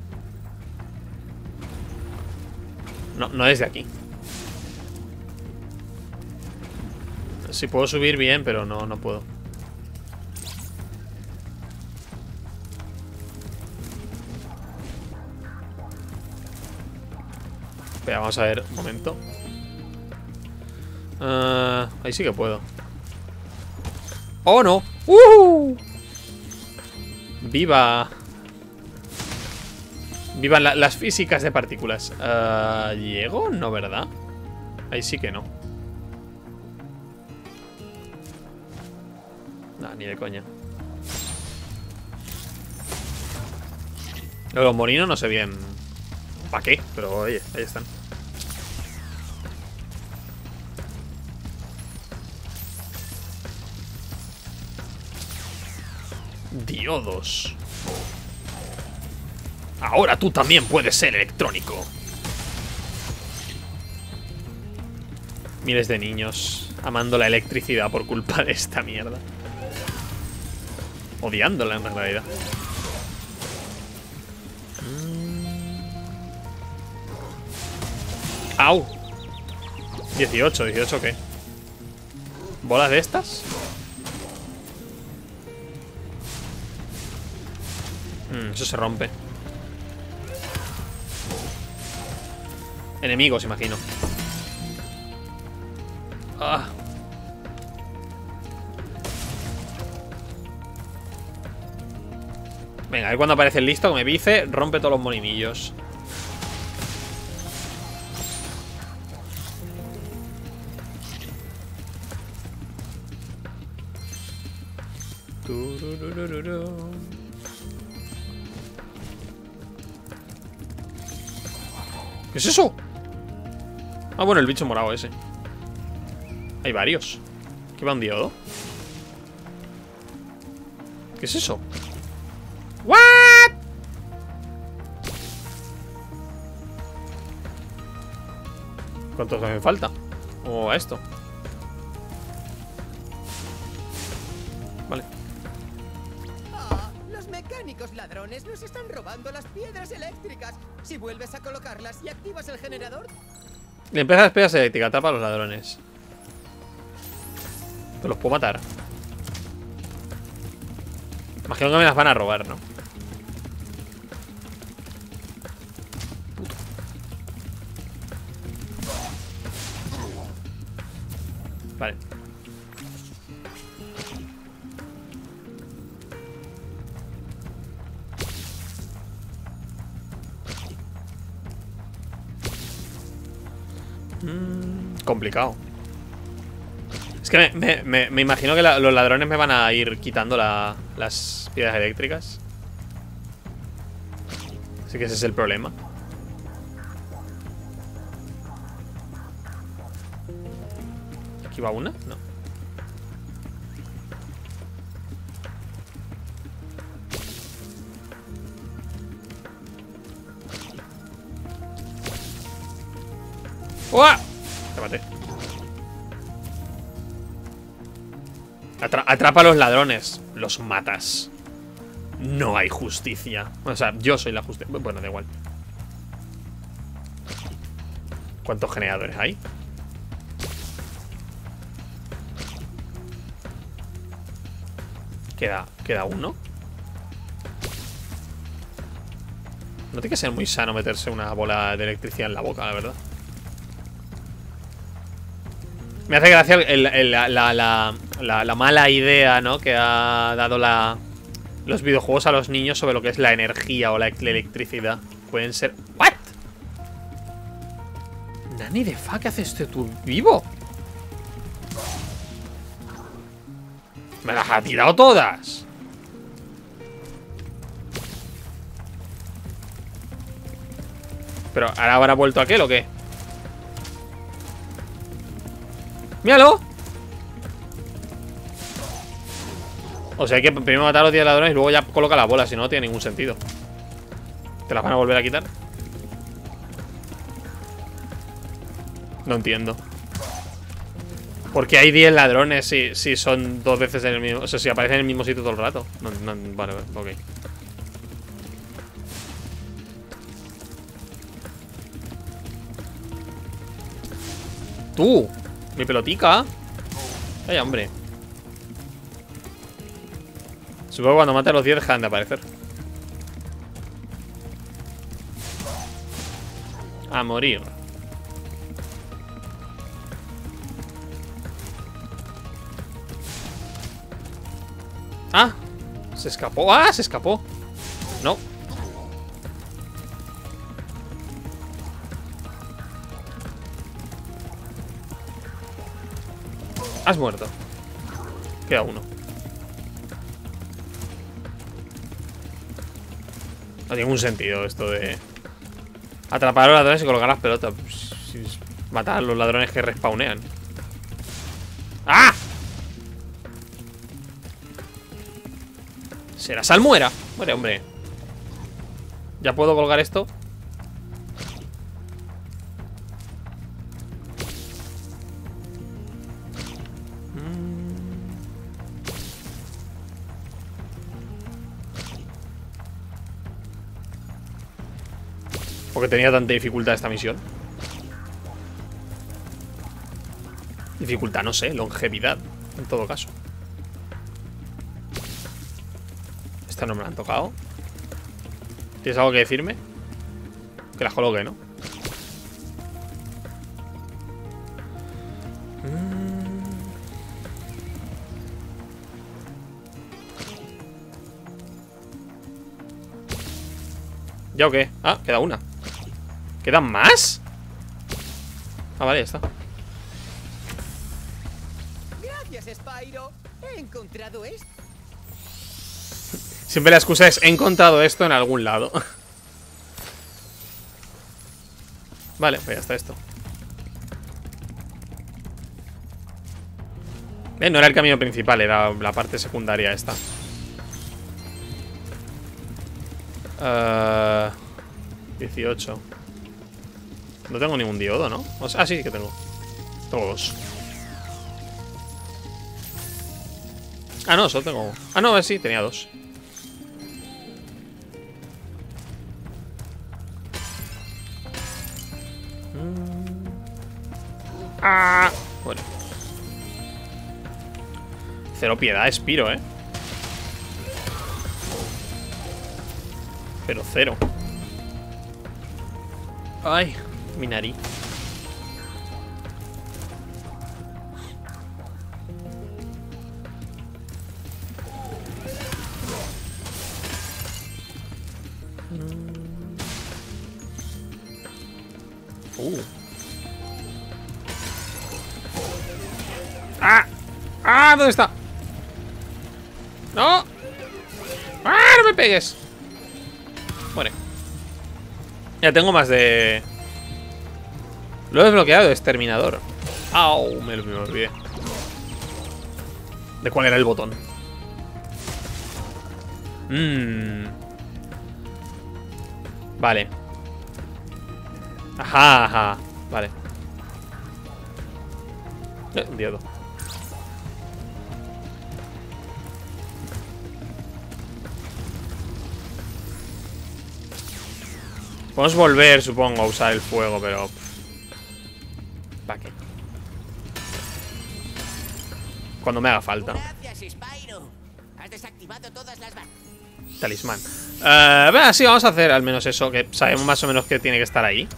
¿no? No desde aquí. Si puedo subir bien, pero no puedo. Espera, vamos a ver, un momento. Ahí sí que puedo. ¡Oh, no! ¡Viva! ¡Vivan las físicas de partículas! ¿Llego? No, ¿verdad? Ahí sí que no. Nah, ni de coña. Los molinos no sé bien ¿para qué? Pero oye, ahí están. Diodos. Ahora tú también puedes ser electrónico. Miles de niños amando la electricidad por culpa de esta mierda. Odiándola en realidad. ¡Au! 18 ¿qué? ¿Bolas de estas? Eso se rompe. Enemigos, imagino. Ah. Venga, a ver cuando aparece el listo, que me dice, rompe todos los molinillos. Tururururu. ¿Qué es eso? Ah, bueno, el bicho morado ese. Hay varios. ¿Qué va un diodo? ¿Qué es eso? ¿What? ¿Cuántos me falta? O a esto. Vale. Ah, los mecánicos ladrones nos están robando las piedras eléctricas. Si vuelves a colocarlas y activas el generador... Le empieza las piedras eléctricas, tapa a los ladrones. Pero los puedo matar. Imagino que me las van a robar, ¿no? Vale. Complicado. Es que me imagino que los ladrones me van a ir quitando las piedras eléctricas. Así que ese es el problema. ¿Aquí va una? No. ¡Uah! Te maté. Atrapa a los ladrones. Los matas. No hay justicia. O sea, yo soy la justicia. Bueno, da igual. ¿Cuántos generadores hay? Queda uno. No tiene que ser muy sano meterse una bola de electricidad en la boca, la verdad. Me hace gracia la mala idea, ¿no? Que ha dado los videojuegos a los niños sobre lo que es la energía o la electricidad. Pueden ser... ¿What? Nani de fuck, ¿qué haces tú vivo? Me las ha tirado todas. Pero ahora habrá vuelto aquel o qué. ¡Míralo! O sea, hay que primero matar a los 10 ladrones y luego ya coloca la bola. Si no, no tiene ningún sentido. ¿Te las van a volver a quitar? No entiendo. ¿Por qué hay 10 ladrones si son dos veces en el mismo... O sea, si aparecen en el mismo sitio todo el rato? Vale, ok. ¡Tú! ¡Mi pelotica! ¡Ay, hombre! Supongo que cuando mate a los 10 dejan de aparecer. A morir. ¡Ah! Se escapó. ¡Ah! Se escapó. No. Has muerto. Queda uno. No tiene ningún sentido esto de atrapar a los ladrones y colocar las pelotas. Matar a los ladrones que respawnean. ¡Ah! ¿Será salmuera? Muere, hombre. ¿Ya puedo colgar esto? ¿Por qué tenía tanta dificultad esta misión? Dificultad, no sé, longevidad, en todo caso. Esta no me la han tocado. ¿Tienes algo que decirme? Que las coloque, ¿no? ¿Ya o qué? Ah, queda una. ¿Quedan más? Ah, vale, ya está. Gracias, Spyro. He encontrado esto. Siempre la excusa es: he encontrado esto en algún lado. Vale, pues ya está esto. No era el camino principal, era la parte secundaria esta. 18. No tengo ningún diodo, ¿no? O sea, sí que tengo. Tengo 2. Ah, no, solo tengo... Ah, no, sí, tenía 2. Ah, bueno. Cero piedad, Spiro, ¿eh? Pero cero. Ay, mi nariz. ¡Ah! ¡Ah! ¿Dónde está? ¡No! ¡Ah! ¡No me pegues! Bueno. Ya tengo más de... Lo he desbloqueado, exterminador. ¡Au! Me olvidé. ¿De cuál era el botón? Vale. Ajá, ajá. Vale. Un diodo. Podemos volver, supongo, a usar el fuego, pero... ¿Para qué? Cuando me haga falta. Gracias, Spyro. Has desactivado todas las... Talismán. Sí, vamos a hacer al menos eso, que sabemos más o menos que tiene que estar ahí.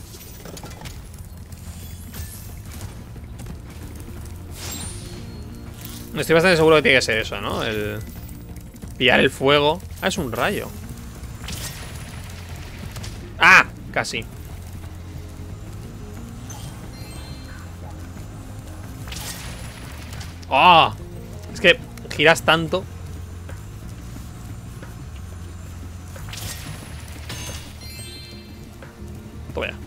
Estoy bastante seguro que tiene que ser eso, ¿no? El... pillar el fuego. Ah, es un rayo. ¡Ah! Casi. ¡Oh! Es que giras tanto. Toma ya.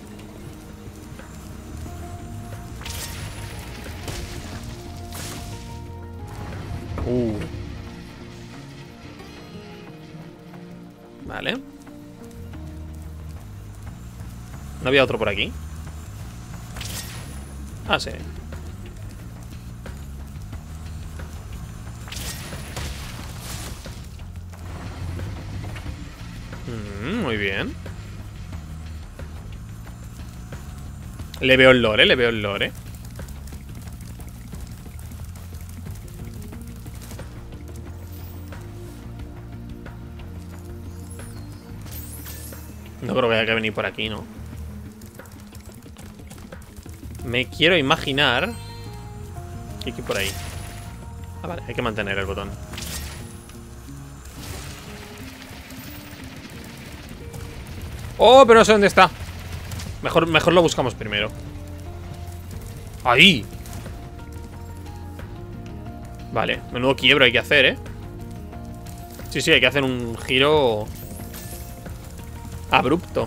Vale. ¿No había otro por aquí? Ah, sí. Muy bien. Le veo el lore, le veo el lore. No creo que haya que venir por aquí, ¿no? Me quiero imaginar que hay que ir por ahí. Ah, vale, hay que mantener el botón. Oh, pero no sé dónde está. Mejor lo buscamos primero. ¡Ahí! Vale, menudo quiebro hay que hacer, ¿eh? Sí, hay que hacer un giro abrupto.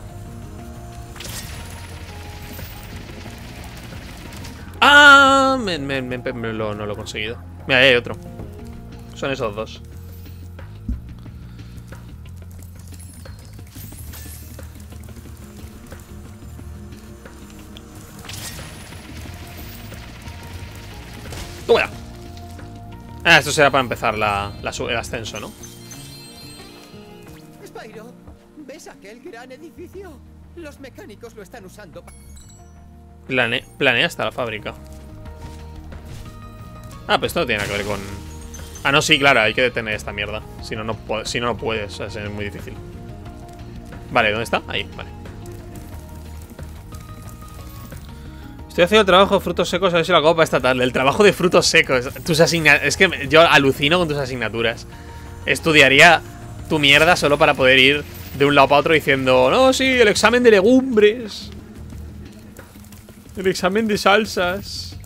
¡Ah! No lo he conseguido. Mira, ahí hay otro. Son esos dos. ¡Toma! Ah, esto será para empezar el ascenso, ¿no? Spyro, ¿ves aquel gran edificio? Los mecánicos lo están usando. Planea hasta la fábrica. Ah, pues esto no tiene nada que ver con... Ah, no, sí, claro, hay que detener esta mierda. Si no, no puedes, o sea, es muy difícil. Vale, ¿dónde está? Ahí, vale. Estoy haciendo el trabajo de frutos secos, a ver si lo acabo para esta tarde. El trabajo de frutos secos. Es que yo alucino con tus asignaturas. Estudiaría tu mierda solo para poder ir de un lado para otro diciendo: no, sí, el examen de legumbres. El examen de salsas.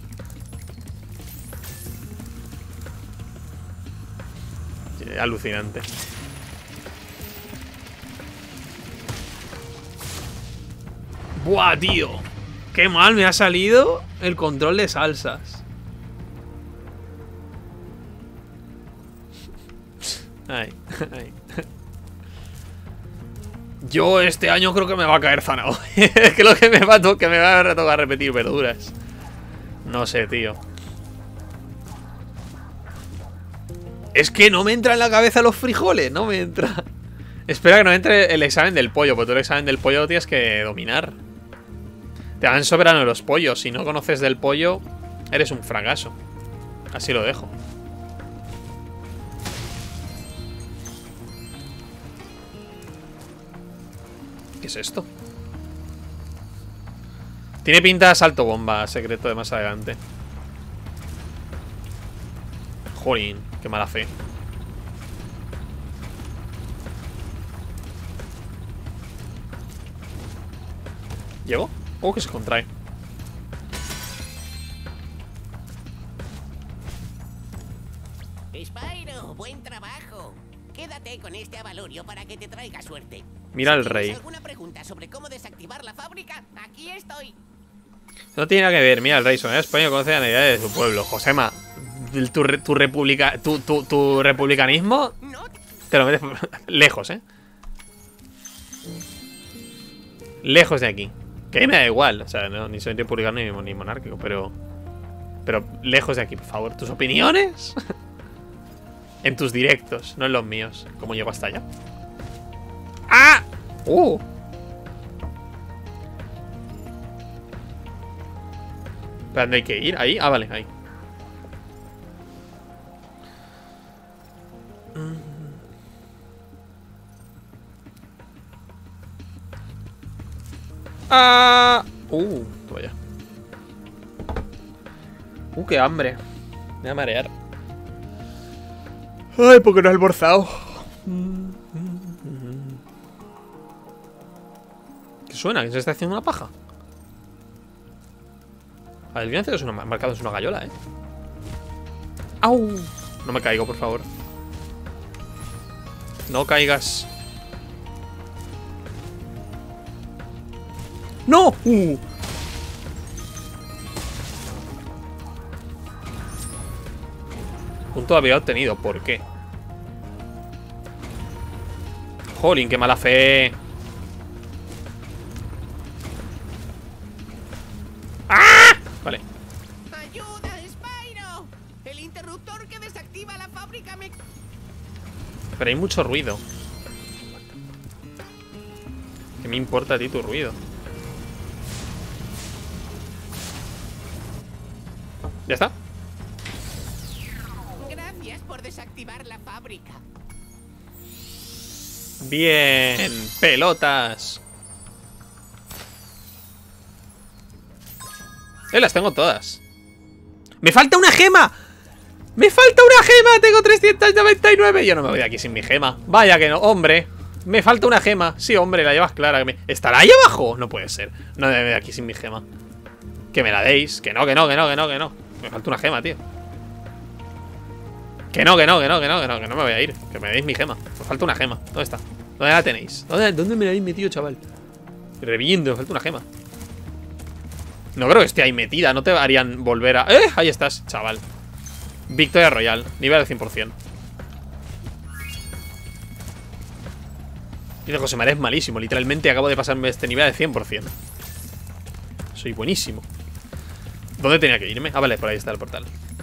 alucinante. Buah, tío. Qué mal me ha salido el control de salsas. Ay, ay. Yo este año creo que me va a caer zanahoria. Creo que me va a tocar repetir verduras. No sé, tío. Es que no me entra en la cabeza los frijoles. No me entra. Espera que no entre el examen del pollo, porque tú el examen del pollo lo tienes que dominar. Te dan soberano los pollos. Si no conoces del pollo, eres un fracaso. Así lo dejo. ¿Qué es esto? Tiene pinta de salto bomba secreto de más adelante. Jolín, qué mala fe. ¿Llego? Oh, que se contrae. Spyro, buen trabajo. Quédate con este avalorio para que te traiga suerte. Mira al Si rey. tienes alguna pregunta sobre cómo desactivar la fábrica, aquí estoy. No tiene nada que ver. Mira, el rey Sonia España conoce la navidad de su pueblo. Josema, tu republicanismo te lo metes lejos, lejos de aquí. Que a mí me da igual. O sea, no, ni soy republicano ni monárquico, pero lejos de aquí, por favor. ¿Tus opiniones? En tus directos, no en los míos. ¿Cómo llego hasta allá? ¡Ah! ¿Para dónde hay que ir? ¿Ahí? Ah, vale, ahí. ¡Ah! Vaya. Qué hambre. Me voy a marear. Ay, porque no he almorzado. ¿Qué suena? ¿Que se está haciendo una paja? Adivina que es una marcado, es una gallola, ¡Au! No me caigo, por favor. No caigas. ¡No! Punto había obtenido. ¿Por qué? Jolín, qué mala fe. ¡Ah! Vale. ¡Ayuda, Spyro! El interruptor que desactiva la fábrica me... Pero hay mucho ruido. ¿Qué me importa a ti tu ruido? ¿Ya está? Gracias por desactivar la fábrica. Bien, pelotas. Las tengo todas. ¡Me falta una gema! ¡Me falta una gema! Tengo 399. Yo no me voy de aquí sin mi gema. Vaya que no, hombre. Me falta una gema. Sí, hombre, la llevas clara. ¿Estará ahí abajo? No puede ser. No me voy de aquí sin mi gema. Que me la deis. Que no. Me falta una gema, tío. Que no me voy a ir. Que me deis mi gema. Me falta una gema. ¿Dónde está? ¿Dónde la tenéis? ¿Dónde me la habéis metido, chaval? Reviento, me falta una gema. No creo que esté ahí metida. No te harían volver a... Ahí estás, chaval. Victoria Royal, nivel al 100%. Y de José María es malísimo. Literalmente acabo de pasarme este nivel al 100%. Soy buenísimo. ¿Dónde tenía que irme? Ah, vale, por ahí está el portal.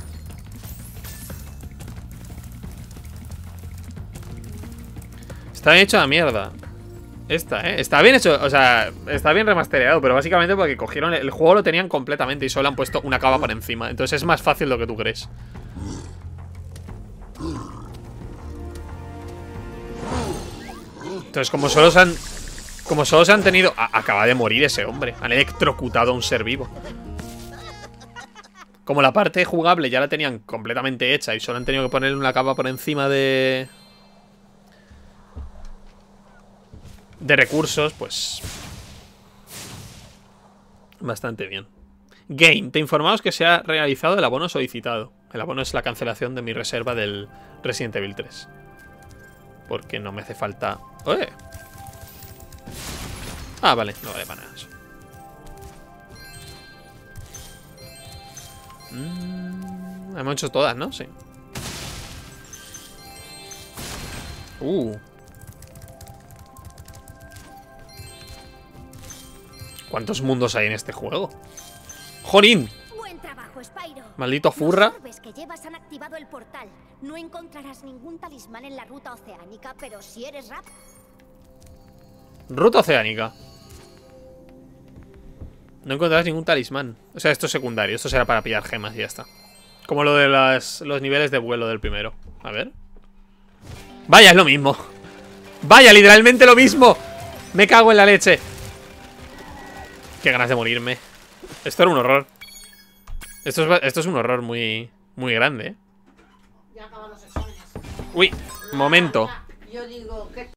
Está bien hecho la mierda. Está bien hecho, o sea, está bien remastereado, pero básicamente porque cogieron el juego, lo tenían completamente y solo han puesto una capa por encima. Entonces es más fácil de lo que tú crees. Entonces como solo se han tenido... Acaba de morir ese hombre. Han electrocutado a un ser vivo. Como la parte jugable ya la tenían completamente hecha y solo han tenido que ponerle una capa por encima de recursos, pues bastante bien. Game, te informamos que se ha realizado el abono solicitado. El abono es la cancelación de mi reserva del Resident Evil 3. porque no me hace falta... ¡Oye! Ah, vale, no vale para nada eso. Hemos hecho todas, ¿no? Sí. ¿Cuántos mundos hay en este juego? ¡Jorín! Buen trabajo, Spyro. Maldito furra. Los orbes que llevas han activado el portal. No encontrarás ningún talismán en la ruta oceánica, pero si eres rápido. Ruta oceánica. No encontrarás ningún talismán. O sea, esto es secundario. Esto será para pillar gemas y ya está. Como lo de los niveles de vuelo del primero. A ver. Vaya, es lo mismo. Vaya, literalmente lo mismo. Me cago en la leche. Qué ganas de morirme. Esto era un horror. Esto es un horror muy grande, ¿eh? Ya acaban los exámenes. Uy, momento. Yo digo que...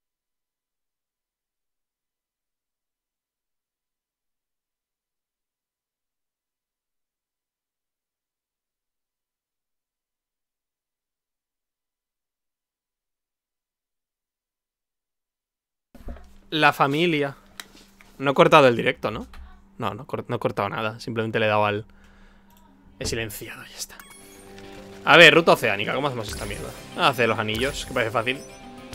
La familia. No he cortado el directo, ¿no? No he cortado nada. Simplemente le he dado al... He silenciado, ya está. A ver, ruta oceánica. ¿Cómo hacemos esta mierda? Hacer los anillos, que parece fácil.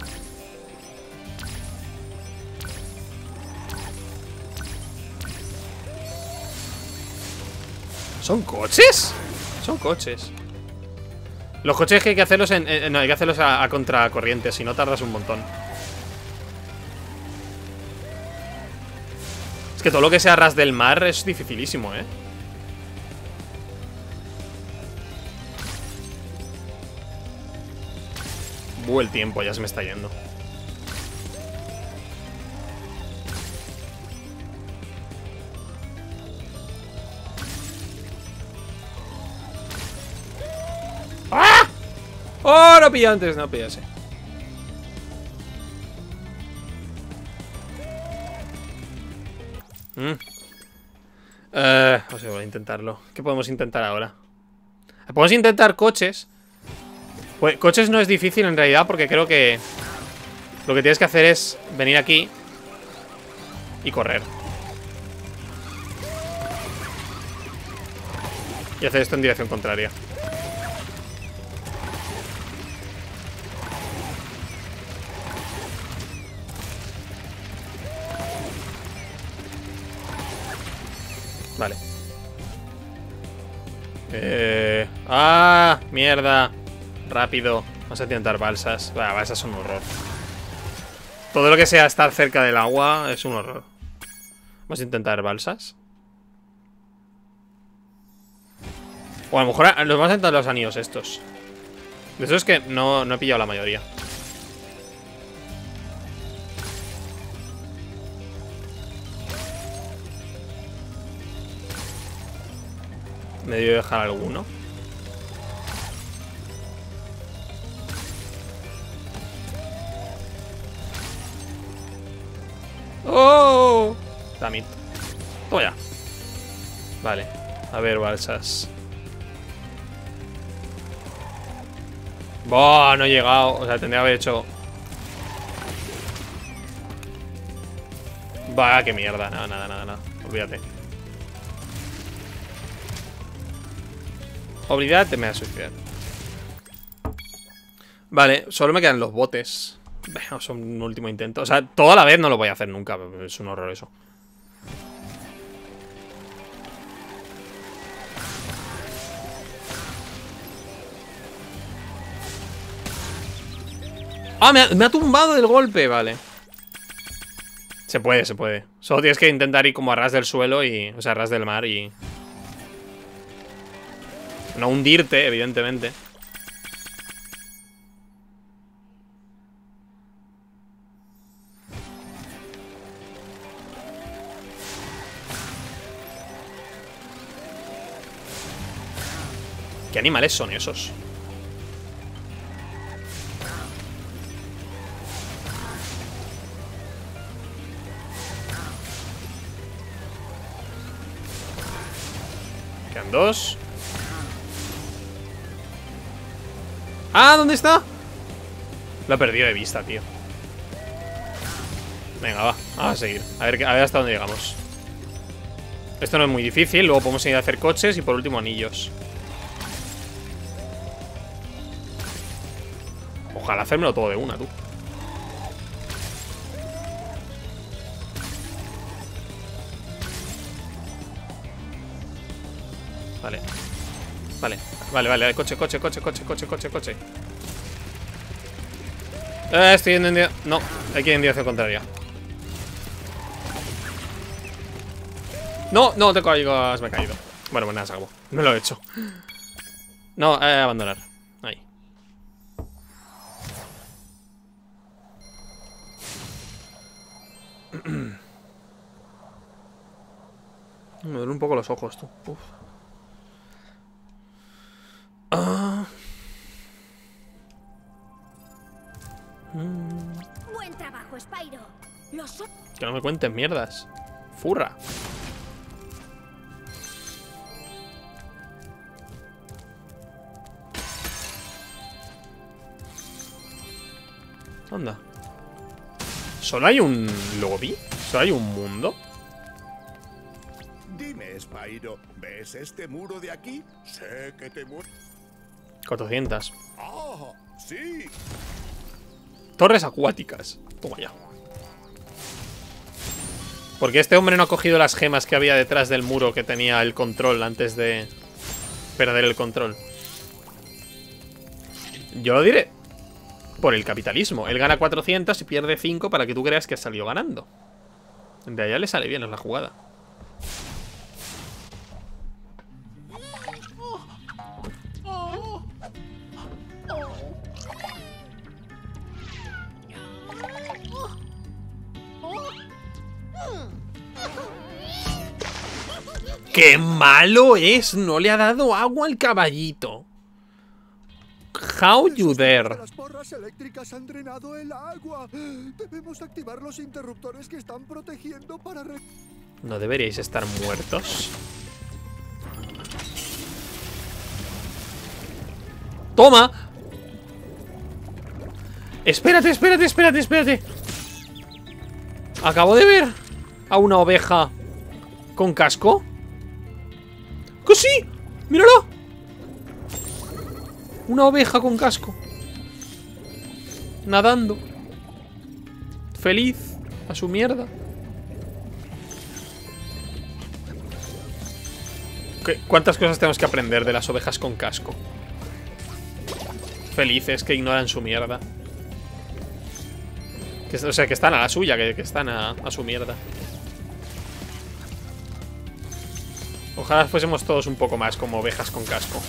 ¿Son coches? Son coches. Los coches que hay que hacerlos no, hay que hacerlos a contracorriente. Si no tardas un montón. Es que todo lo que sea ras del mar es dificilísimo, ¿eh? El tiempo ya se me está yendo. ¡Ah! ¡Oh, no pillé antes! No pillase. O sea, voy a intentarlo. ¿Qué podemos intentar ahora? Podemos intentar coches. Pues coches no es difícil en realidad, porque creo que lo que tienes que hacer es venir aquí y correr. Y hacer esto en dirección contraria. Vale. ¡Ah! ¡Mierda! Rápido. Vamos a intentar balsas. Bueno, balsas son un horror. Todo lo que sea estar cerca del agua es un horror. Vamos a intentar balsas. O a lo mejor los vamos a intentar los anillos estos. De eso es que no he pillado la mayoría. Me debió dejar alguno. ¡Oh! Damit. Toma ya. Vale. A ver, balsas. ¡Buah! No he llegado. O sea, tendría que haber hecho... ¡Bah! ¡Qué mierda! Nada. Olvídate. Olvídate, me voy a suicidar. Vale, solo me quedan los botes. Bueno, son un último intento. O sea, toda la vez no lo voy a hacer nunca. Es un horror eso. ¡Ah! Me ha tumbado del golpe, vale. Se puede. Solo tienes que intentar ir como a ras del suelo y... O sea, a ras del mar y... No hundirte, evidentemente. ¿Qué animales son esos? Quedan dos. ¡Ah! ¿Dónde está? Lo he perdido de vista, tío. Venga, va, vamos a seguir. A ver hasta dónde llegamos. Esto no es muy difícil. Luego podemos ir a hacer coches y por último anillos. Ojalá hacérmelo todo de una, tú. Vale. Vale, coche. Estoy en... No, hay que ir en dirección contraria. No, te caigas, me he caído. Bueno, pues nada, se acabó. No lo he hecho. No, abandonar. Ahí. Me duelen un poco los ojos, tú. Uf. Buen trabajo, Spyro. Que no me cuenten mierdas. Furra. Anda. ¿Solo hay un lobby? ¿Solo hay un mundo? Dime, Spyro, ¿ves este muro de aquí? Sé que te muero. 400. ¡Ah! ¡Sí! Torres acuáticas. Toma ya. Porque este hombre no ha cogido las gemas que había detrás del muro que tenía el control antes de perder el control. Yo lo diré. Por el capitalismo. Él gana 400 y pierde 5 para que tú creas que ha salido ganando. De allá le sale bien, es la jugada. ¡Qué malo es! No le ha dado agua al caballito. How you dare. Las porras eléctricas han drenado el agua. Debemos activar los interruptores que están protegiendo para... ¿No deberíais estar muertos? ¡Toma! Espérate. Acabo de ver a una oveja con casco. ¡Que sí! ¡Míralo! Una oveja con casco. Nadando. Feliz. A su mierda. ¿Cuántas cosas tenemos que aprender de las ovejas con casco? Felices, que ignoran su mierda. O sea, que están a la suya, que están a su mierda. Ojalá fuésemos todos un poco más como ovejas con casco.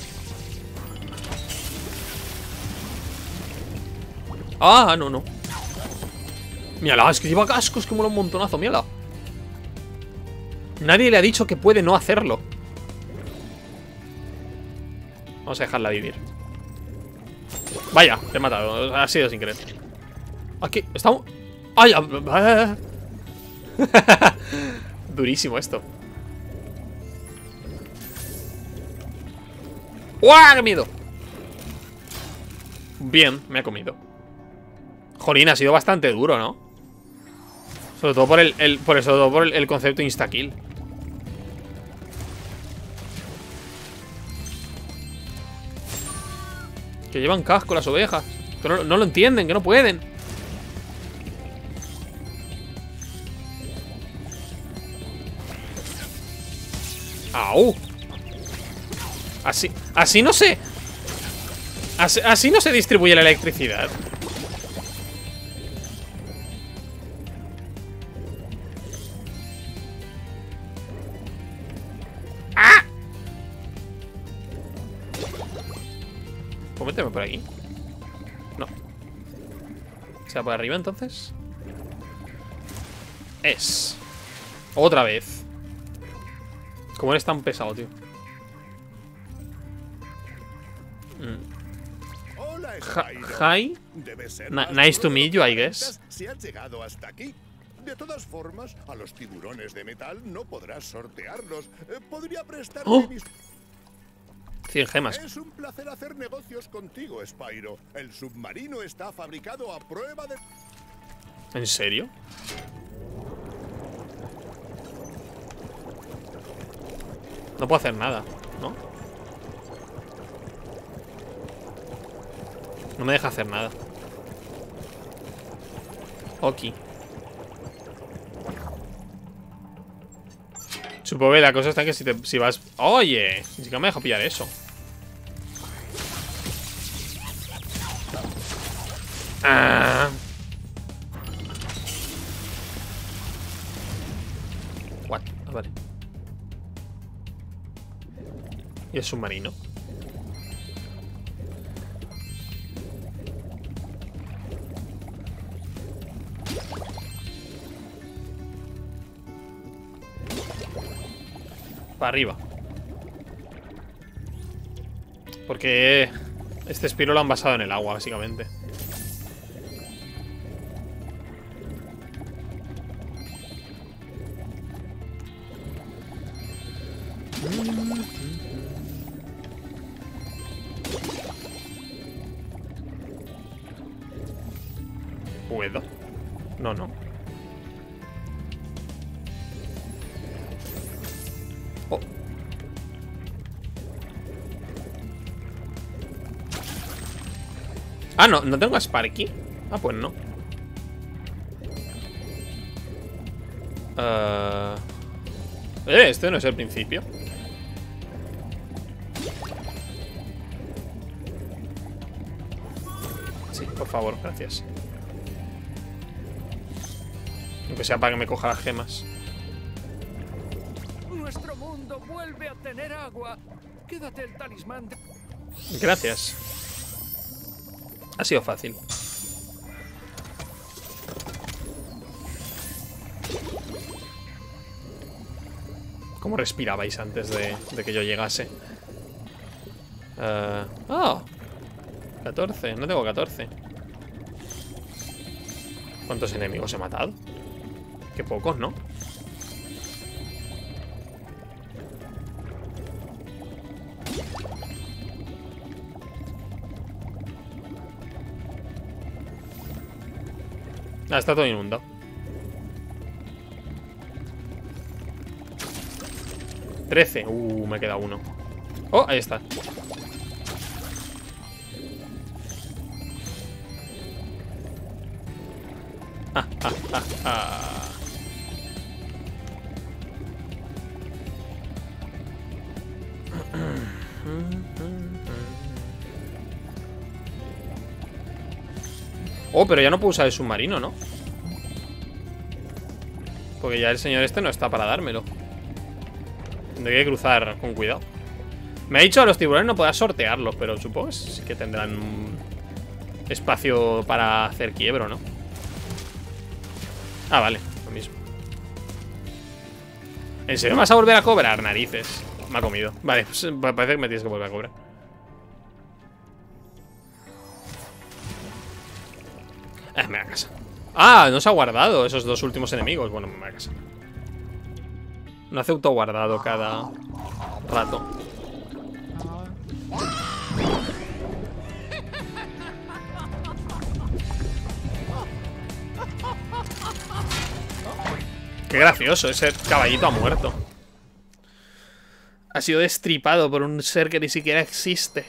Ah, no. Mírala, es que lleva casco, es que mola un montonazo, mírala. Nadie le ha dicho que puede no hacerlo. Vamos a dejarla vivir. Vaya, te he matado, ha sido sin querer. Aquí, estamos... ¡Ay! Durísimo esto. ¡Uah! ¡Qué miedo! Bien, me ha comido. Jolín, ha sido bastante duro, ¿no? Sobre todo por el concepto insta-kill. Que llevan casco las ovejas. Que no lo entienden, que no pueden. ¡Au! Así no se... Así no se distribuye la electricidad. ¡Ah! ¿Puedo meterme por aquí? No. ¿Sea por arriba entonces? Es. Otra vez. ¿Cómo eres tan pesado, tío? Hola, Hi. Nice to meet you, I guess. Si has llegado hasta aquí. De todas formas, a los tiburones de metal no podrás sortearlos. Podría prestarte mis... 100 gemas. Es un placer hacer negocios contigo, Spyro. El submarino está fabricado a prueba de... ¿En serio? No puedo hacer nada, ¿no? No me deja hacer nada. Ok. Supongo que la cosa está en que si vas... ¡Oye! Ni siquiera me deja pillar eso. Ah. What? Ah, vale. ¿Y el submarino? Para arriba. Porque este Spyro lo han basado en el agua, básicamente. ¿Puedo? No, no. Oh. Ah, no, no tengo a Sparky. Ah, pues no. Este no es el principio. Sí, por favor, gracias. Aunque sea para que me coja las gemas. Nuestro mundo vuelve a tener agua. Quédate el talismán de... Gracias. Ha sido fácil. ¿Cómo respirabais antes de que yo llegase? 14, no tengo 14. ¿Cuántos enemigos he matado? Qué pocos, ¿no? Ah, está todo inundado. 13. Me queda uno. Oh, ahí está. Oh, pero ya no puedo usar el submarino, ¿no? Porque ya el señor este no está para dármelo. Tendré que cruzar con cuidado. Me ha dicho a los tiburones no podrás sortearlos, pero supongo que sí que tendrán espacio para hacer quiebro, ¿no? Ah, vale, lo mismo. ¿En serio me vas a volver a cobrar? Narices. Me ha comido. Vale, pues parece que me tienes que volver a cobrar. Me voy a casa. Ah, no se ha guardado esos dos últimos enemigos. Bueno, me voy a casa. No hace autoguardado cada rato. Qué gracioso, ese caballito ha muerto. Ha sido destripado por un ser que ni siquiera existe.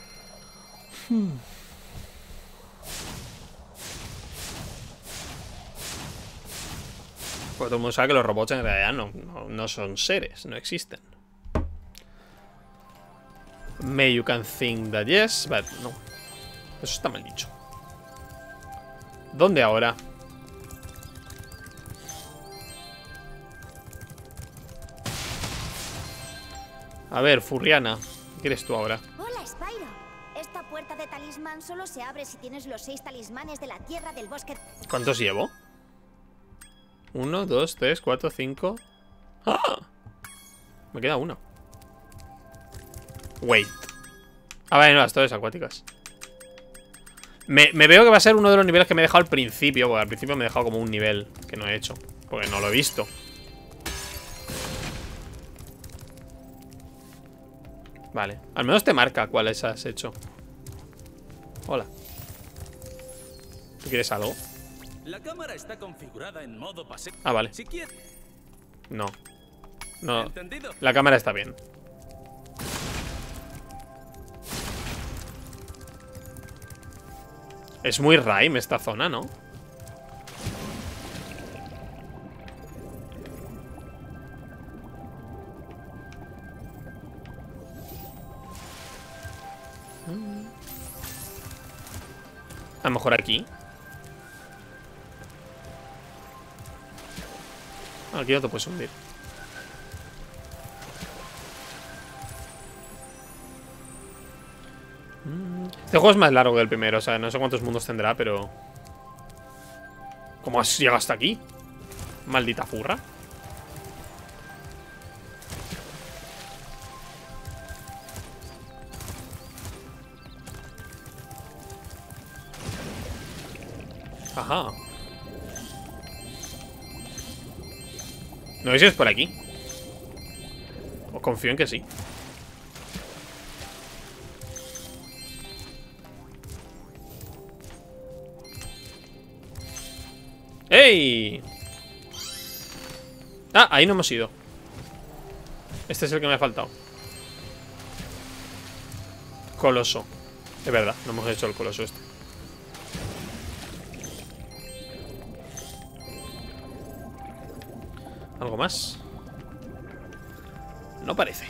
Pues todo el mundo sabe que los robots en realidad no son seres, no existen. May you can think that yes, but no. Eso está mal dicho. ¿Dónde ahora? A ver, Furriana, ¿qué eres tú ahora? Hola, Spyro. Esta puerta de talismán solo se abre si tienes los 6 talismanes de la tierra del bosque. ¿Cuántos llevo? 1, 2, 3, 4, 5. ¡Ah! Me queda uno. Wait. Ah, vale, no, las torres acuáticas. Me veo que va a ser uno de los niveles que me he dejado al principio. Porque al principio me he dejado como un nivel que no he hecho. Porque no lo he visto. Vale, al menos te marca cuáles has hecho. Hola. ¿Tú quieres algo? La cámara está configurada en modo paseo. Ah, vale. Si quieres. No. No. ¿Entendido? La cámara está bien. Es muy rhyme esta zona, ¿no? A lo mejor aquí. Aquí no te puedes hundir. Este juego es más largo que el primero. O sea, no sé cuántos mundos tendrá, pero... ¿Cómo has llegado hasta aquí? Maldita furra. Ajá. No sé si es por aquí. O confío en que sí. ¡Ey! Ah, ahí no hemos ido. Este es el que me ha faltado. Coloso. Es verdad, no hemos hecho el coloso este. ¿Algo más? No parece.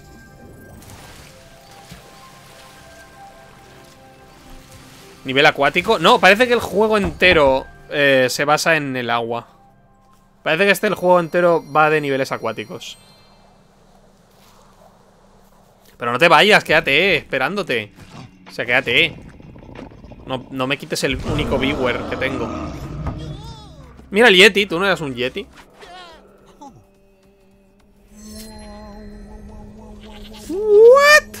¿Nivel acuático? No, parece que el juego entero se basa en el agua. Parece que el juego entero va de niveles acuáticos. Pero no te vayas, quédate, esperándote. O sea, quédate. No me quites el único viewer que tengo. Mira el Yeti, ¿tú no eras un Yeti? ¿What?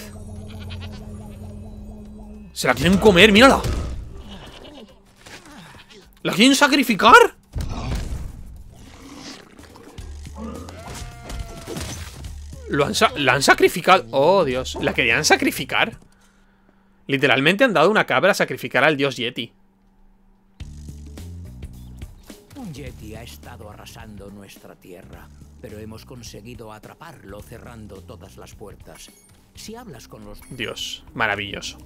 Se la quieren comer, mírala. ¿La quieren sacrificar? La han sacrificado. Oh, Dios. ¿La querían sacrificar? Literalmente han dado una cabra a sacrificar al dios Yeti. Un Yeti ha estado arrasando nuestra tierra, pero hemos conseguido atraparlo cerrando todas las puertas. Si hablas con los... Dios, maravilloso.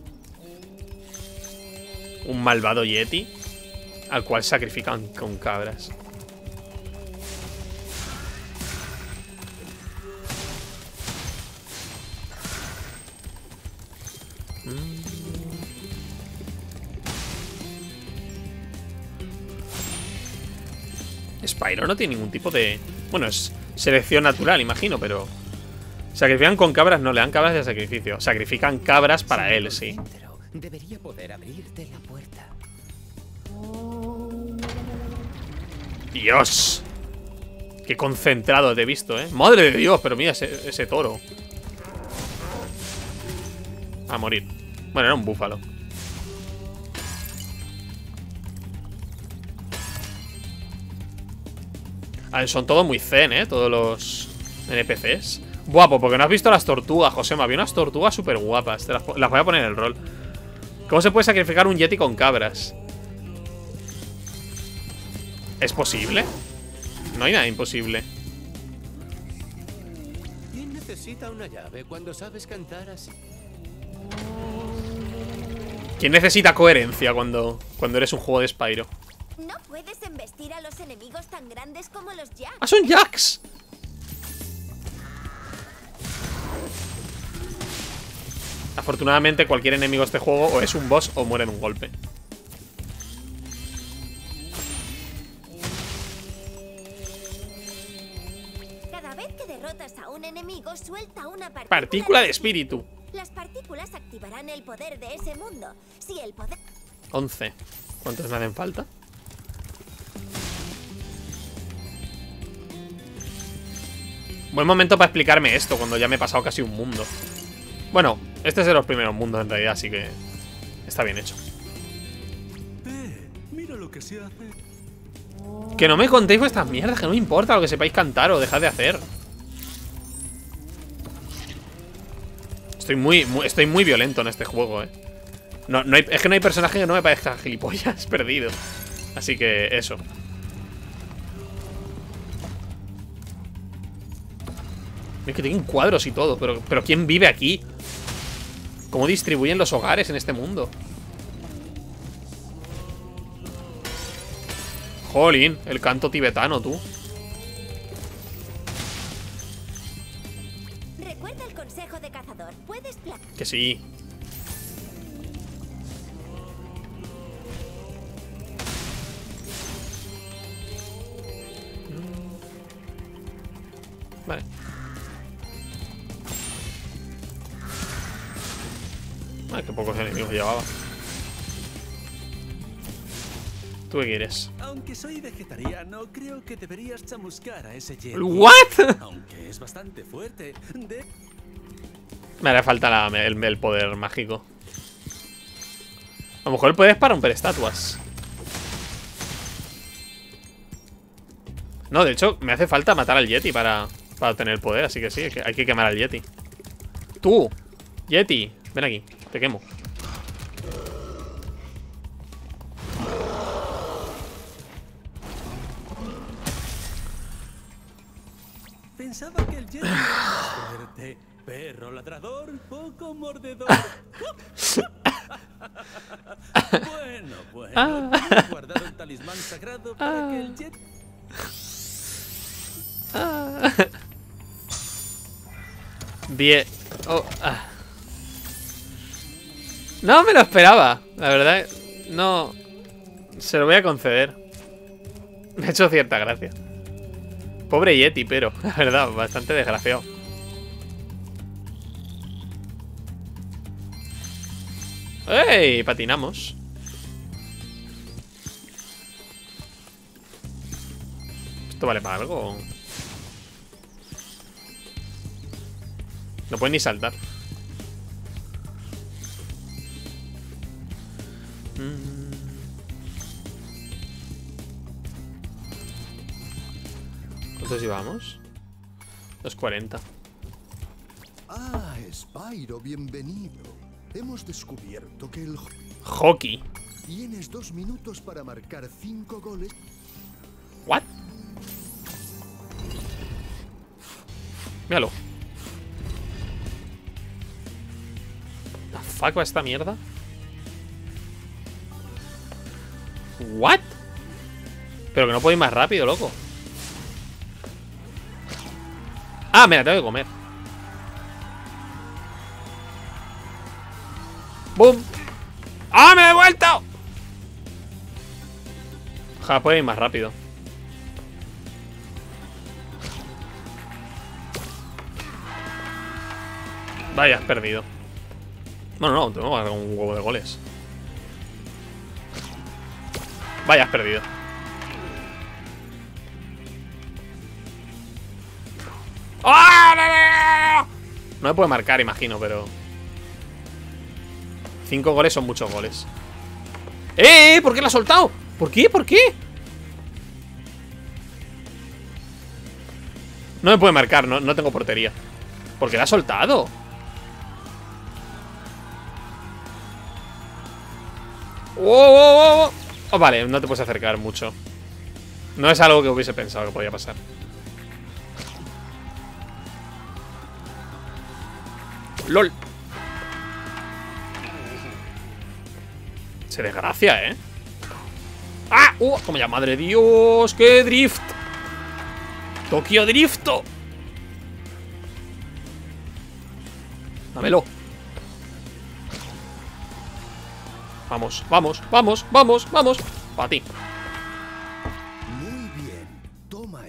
Un malvado Yeti al cual sacrifican con cabras. Spyro no tiene ningún tipo de... Bueno, es selección natural, imagino, pero... Sacrifican con cabras, no le dan cabras de sacrificio. Sacrifican cabras para él, sí. Debería poder abrirte la puerta. Dios. Qué concentrado te he visto, Madre de Dios, pero mira ese toro. A morir. Bueno, era un búfalo. A ver, son todos muy zen, todos los NPCs. Guapo, porque no has visto las tortugas, Josema. Había unas tortugas súper guapas. Las voy a poner en el rol. ¿Cómo se puede sacrificar un Yeti con cabras? ¿Es posible? No hay nada imposible. ¿Quién necesita una llave cuando sabes cantar así? ¿Quién necesita coherencia cuando eres un juego de Spyro? No puedes embestir a los enemigos tan grandes como los Jacks. ¡Ah, son Jacks! Afortunadamente cualquier enemigo de este juego o es un boss o muere en un golpe. Cada vez que derrotas a un enemigo, suelta una partícula de espíritu. Las partículas activarán el poder de ese mundo. Si el poder... 11. ¿Cuántos me hacen falta? Buen momento para explicarme esto, cuando ya me he pasado casi un mundo. Bueno, este es de los primeros mundos en realidad, así que está bien hecho. Mira lo que se hace. Que no me contéis vuestras mierdas, que no me importa lo que sepáis cantar o dejad de hacer. Esto estoy muy violento en este juego, es que no hay personaje que no me parezca gilipollas perdido. Así que eso. Es que tienen cuadros y todo, pero ¿quién vive aquí? ¿Cómo distribuyen los hogares en este mundo? Jolín, el canto tibetano, tú. Recuerda el consejo de cazador. Puedes que sí. Vale. Ay, qué pocos enemigos llevaba. ¿Tú qué quieres? Aunque soy vegetariano, creo que deberías chamuscar a ese Yeti. ¿What? Aunque es bastante fuerte. Me hará falta el poder mágico. A lo mejor puedes para romper estatuas. No, de hecho, me hace falta matar al Yeti para obtener el poder. Así que sí, hay que quemar al Yeti. Tú, Yeti, ven aquí, te quemo. Pensaba que el Yeti era más fuerte. Perro ladrador, poco mordedor. Bueno, he guardado un talismán sagrado para que el Yeti... No me lo esperaba. La verdad, no. Se lo voy a conceder. Me ha hecho cierta gracia. Pobre Yeti, pero la verdad, bastante desgraciado. ¡Ey! Patinamos. ¿Esto vale para algo? No pueden ni saltar. ¿Cuántos llevamos? 240. Ah, Spyro, bienvenido. Hemos descubierto que el hockey. Tienes 2 minutos para marcar 5 goles. ¿What? Míralo. ¿The fuck va esta mierda? ¿What? Pero que no puedo ir más rápido, loco. Ah, mira, tengo que comer. ¡Bum! ¡Ah, me he vuelto! Ojalá pueda ir más rápido. Vaya, has perdido. Bueno, no, tengo que hacer un huevo de goles. Vaya, has perdido. ¡Ah! No me puede marcar, imagino, pero 5 goles son muchos goles. ¿Por qué lo ha soltado? ¿Por qué? ¿Por qué? No me puede marcar, no tengo portería. ¿Por qué lo ha soltado? ¡Oh! Vale, no te puedes acercar mucho. No es algo que hubiese pensado que podía pasar. ¡Lol! Se desgracia, ¿eh? ¡Ah! ¡Como ya! ¡Madre Dios! ¡Qué drift! ¡Tokio Drifto! Dámelo. Vamos, vamos, vamos, vamos, vamos. Para ti. Muy bien. Toma.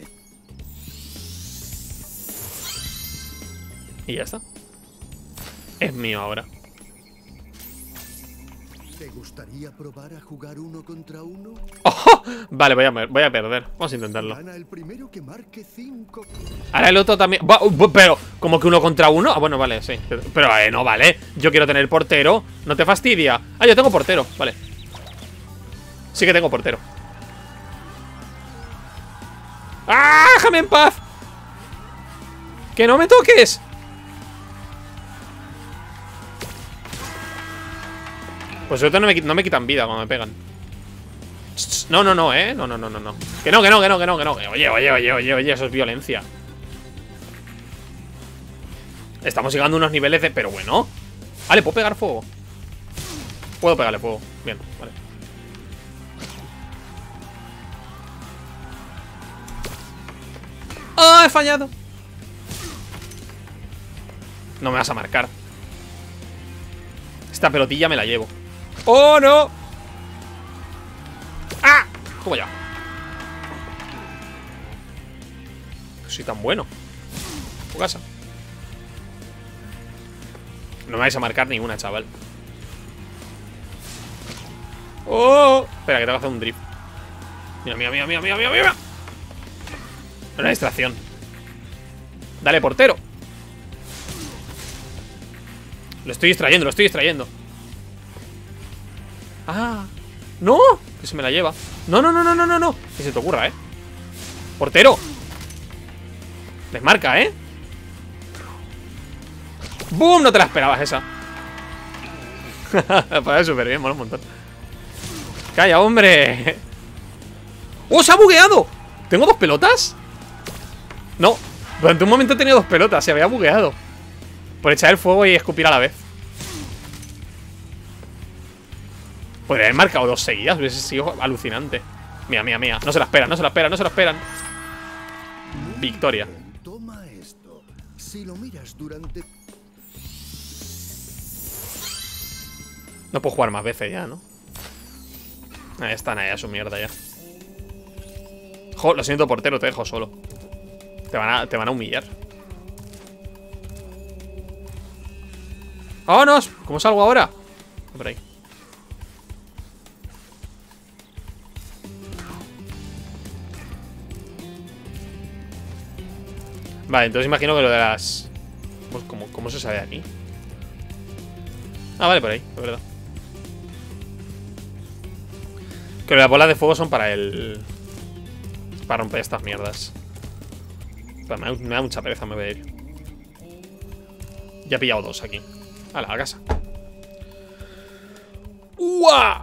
Y ya está. Es mío ahora. ¿Te gustaría probar a jugar 1 contra 1? ¡Oh! Vale, voy a perder. Vamos a intentarlo. Gana el primero que marque 5. Ahora el otro también. Pero, ¿como que 1 contra 1? Ah, bueno, vale, sí. Pero, no vale. Yo quiero tener portero. No te fastidia. Ah, yo tengo portero. Vale. Sí que tengo portero. ¡Ah! ¡Déjame en paz! ¡Que no me toques! Pues sobre todo no me quitan vida cuando me pegan. No, no, no, no, no, no, no, no. Que no, que no, que no, que no, que no. Oye, eso es violencia. Estamos llegando a unos niveles de... Pero bueno. Vale, ¿puedo pegar fuego? Puedo pegarle fuego. Bien, vale. ¡Ah, he fallado! No me vas a marcar. Esta pelotilla me la llevo. ¡Oh, no! ¡Ah! ¿Cómo ya? Soy tan bueno. Tu casa. No me vais a marcar ninguna, chaval. ¡Oh! Espera, que tengo que hacer un drift. Mira, mira, mira, mira, mira, mira, mira. Una distracción. Dale, portero. Lo estoy distrayendo, lo estoy distrayendo. ¡Ah! ¡No! Que se me la lleva. No, no, no, no, no, no, no. Que se te ocurra, Portero. Les marca, ¡Bum! No te la esperabas esa. Para súper bien, mola un montón. ¡Calla, hombre! ¡Oh, se ha bugueado! ¿Tengo 2 pelotas? No, durante un momento he tenido 2 pelotas. Se había bugueado. Por echar el fuego y escupir a la vez. Podría haber marcado 2 seguidas. Hubiese sido alucinante. Mira, mira, mira. No se la esperan, no se la esperan, no se la esperan. Victoria. Toma esto. Si lo miras durante... No puedo jugar más veces ya, ¿no? Ahí están, ahí a su mierda ya. Jo, lo siento, portero, te dejo solo. Te van a humillar. ¡Vámonos! ¿Cómo salgo ahora? Por ahí. Vale, entonces imagino que lo de las... ¿Cómo se sale de aquí? Ah, vale, por ahí, es verdad. Que las bolas de fuego son para el... Para romper estas mierdas. Pero me da mucha pereza, me voy a ir. Ya he pillado 2 aquí. A la casa. ¡Uah!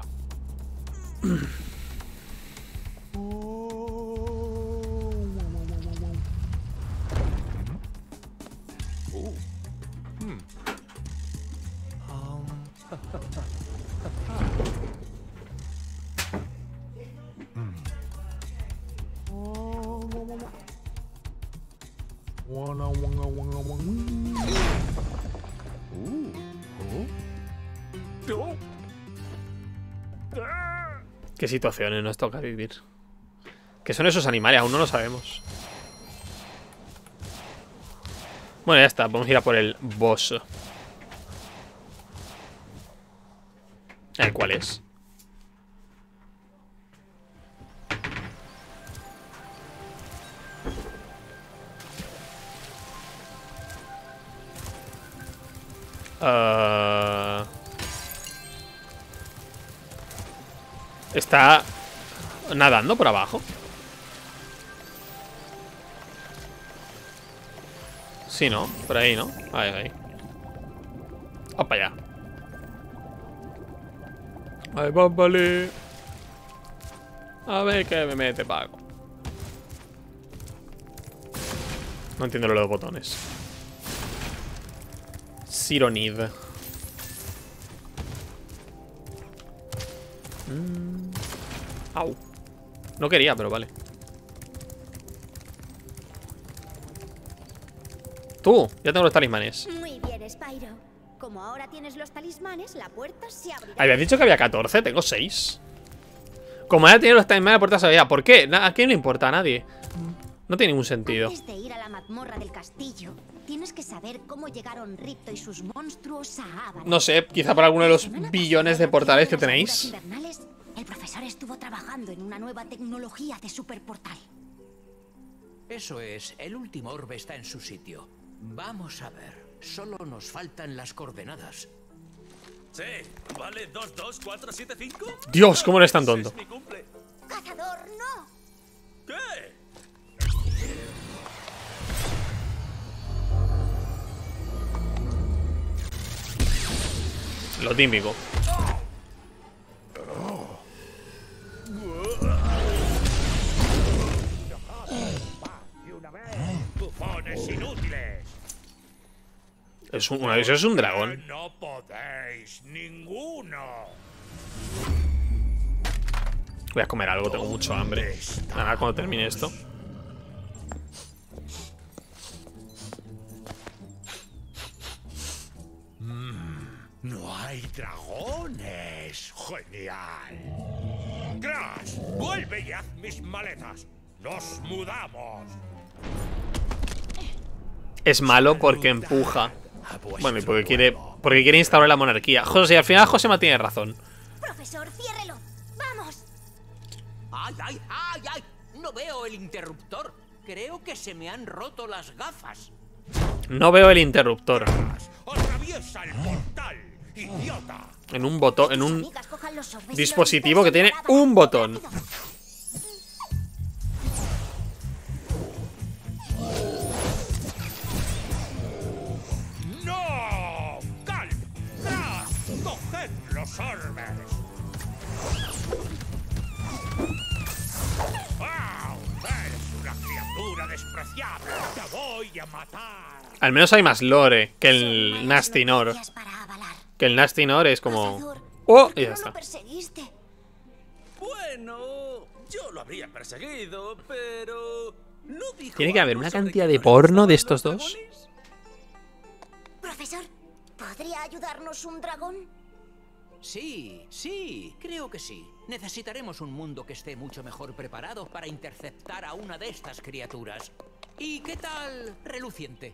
¿Qué situaciones nos toca vivir? ¿Qué son esos animales? Aún no lo sabemos. Bueno, ya está. Vamos a ir a por el boss. ¿Cuál es? Está nadando por abajo. Sí, ¿no? Por ahí, ¿no? Ahí, ahí. ¡Opa, allá! Ay, vale. A ver qué me mete, Paco. No entiendo lo de los botones. Zero need. Au. No quería, pero vale. Tú, ya tengo los talismanes. Muy bien, Spyro. Como ahora tienes los talismanes, la puerta se abrirá. Habías dicho que había 14, tengo 6. Como ya tiene los talismanes, la puerta se abrirá. ¿Por qué? ¿A quién le importa? A nadie. No tiene ningún sentido. Antes de ir a la mazmorra del castillo, tienes que saber cómo llegaron Ripto y sus monstruos a Avalon. No sé, quizá por alguno de los billones de portales que tenéis. El profesor estuvo trabajando en una nueva tecnología de superportal. Eso es, el último orbe está en su sitio. Vamos a ver, solo nos faltan las coordenadas. Sí, vale 22475. Dios, ¿cómo eres tan tonto? Es mi cumple. ¡Cazador, no! ¿Qué? Lo típico. Uno de esos es un dragón. No podéis, ninguno. Voy a comer algo, tengo mucho hambre. Nada, cuando termine esto. No hay dragones. Genial. Crash, vuelve y haz mis maletas. Nos mudamos. Es malo porque empuja. Bueno, y porque quiere instaurar la monarquía. José, al final Josema tiene razón. Profesor, ciérrelo. ¡Vamos! ¡Ay, ay, ay, ay! No veo el interruptor. Creo que se me han roto las gafas. No veo el interruptor. Atraviesa el portal, idiota. En un botón, en un Amigas, cojan los sorbes y dispositivo los que tiene dispersen un botón. rápido. ¡No! ¡Calm! ¡Crash! ¡Coged los orbes! ¡Au! ¡Eres una criatura despreciable! ¡Te voy a matar! Al menos hay más lore que el Nasty Nor. Noticias para avalar. Que el Nasty Nor es como... Cazador, ¡Oh! ¿por qué Y ya no está. lo perseguiste? Bueno, yo lo habría perseguido, pero... ¿no dijo Tiene que haber algo una sobre cantidad que de no le porno de gustaban estos los dos. dragones? Profesor, ¿podría ayudarnos un dragón? Sí, sí, creo que sí. Necesitaremos un mundo que esté mucho mejor preparado para interceptar a una de estas criaturas. ¿Y qué tal Reluciente?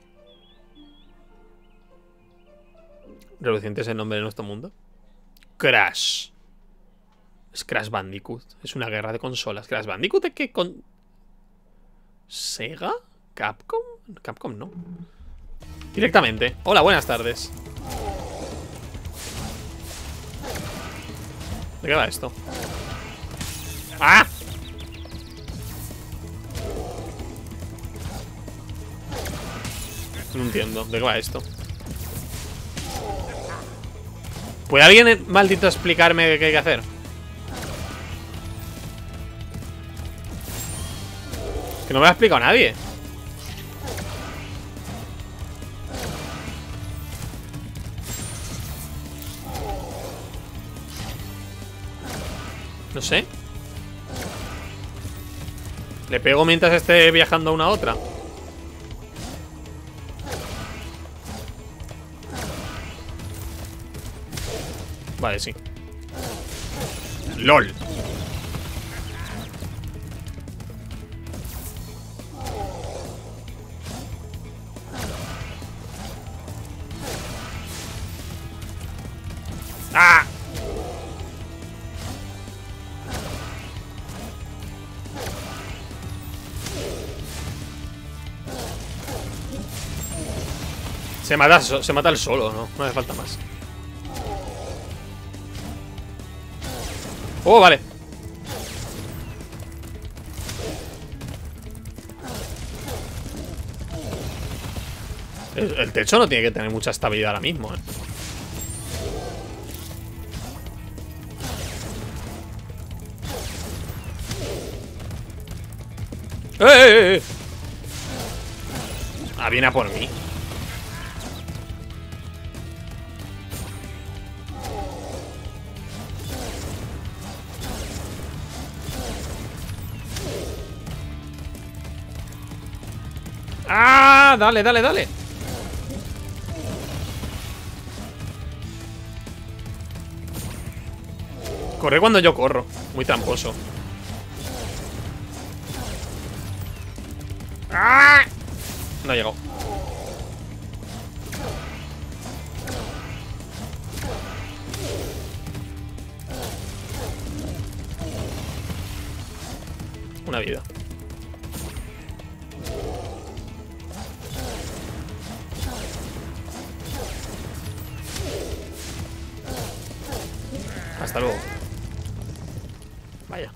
¿Reluciente es el nombre de nuestro mundo? Crash. Es Crash Bandicoot. Es una guerra de consolas. ¿Crash Bandicoot de qué con...? ¿Sega? ¿Capcom? Capcom no. Directamente. Hola, buenas tardes. ¿De qué va esto? ¡Ah! No entiendo. ¿De qué va esto? ¿Puede alguien maldito explicarme qué hay que hacer? Que no me lo ha explicado nadie. No sé. Le pego mientras esté viajando a una a otra. Vale, sí. LOL. ¡Ah! Se mata el solo, ¿no? No hace falta más. Oh, vale. El techo no tiene que tener mucha estabilidad ahora mismo, ¿eh? ¡Eh! Ah, viene a por mí. ¡Ah! Dale, dale, dale. Corre cuando yo corro. Muy tramposo. ¡Ah! No llegó. Una vida. Hasta luego. Vaya.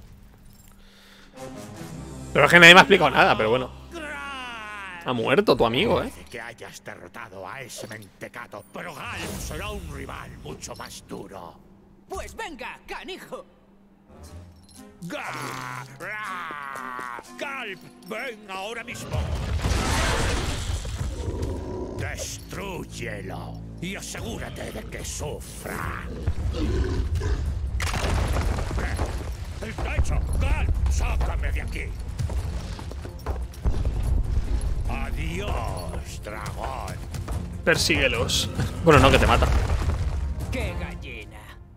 Pero es que nadie me ha explicado nada, pero bueno. Ha muerto tu amigo, ¿eh? Parece que hayas derrotado a ese mentecato, pero Galp será un rival mucho más duro. Pues venga, canijo. Galp, ven ahora mismo. Destruye. su hielo y asegúrate de que sufra. ¡El techo! ¡Gal! ¡Sácame de aquí! ¡Adiós, dragón! Persíguelos. Bueno, no, que te mata. ¡Qué gallina!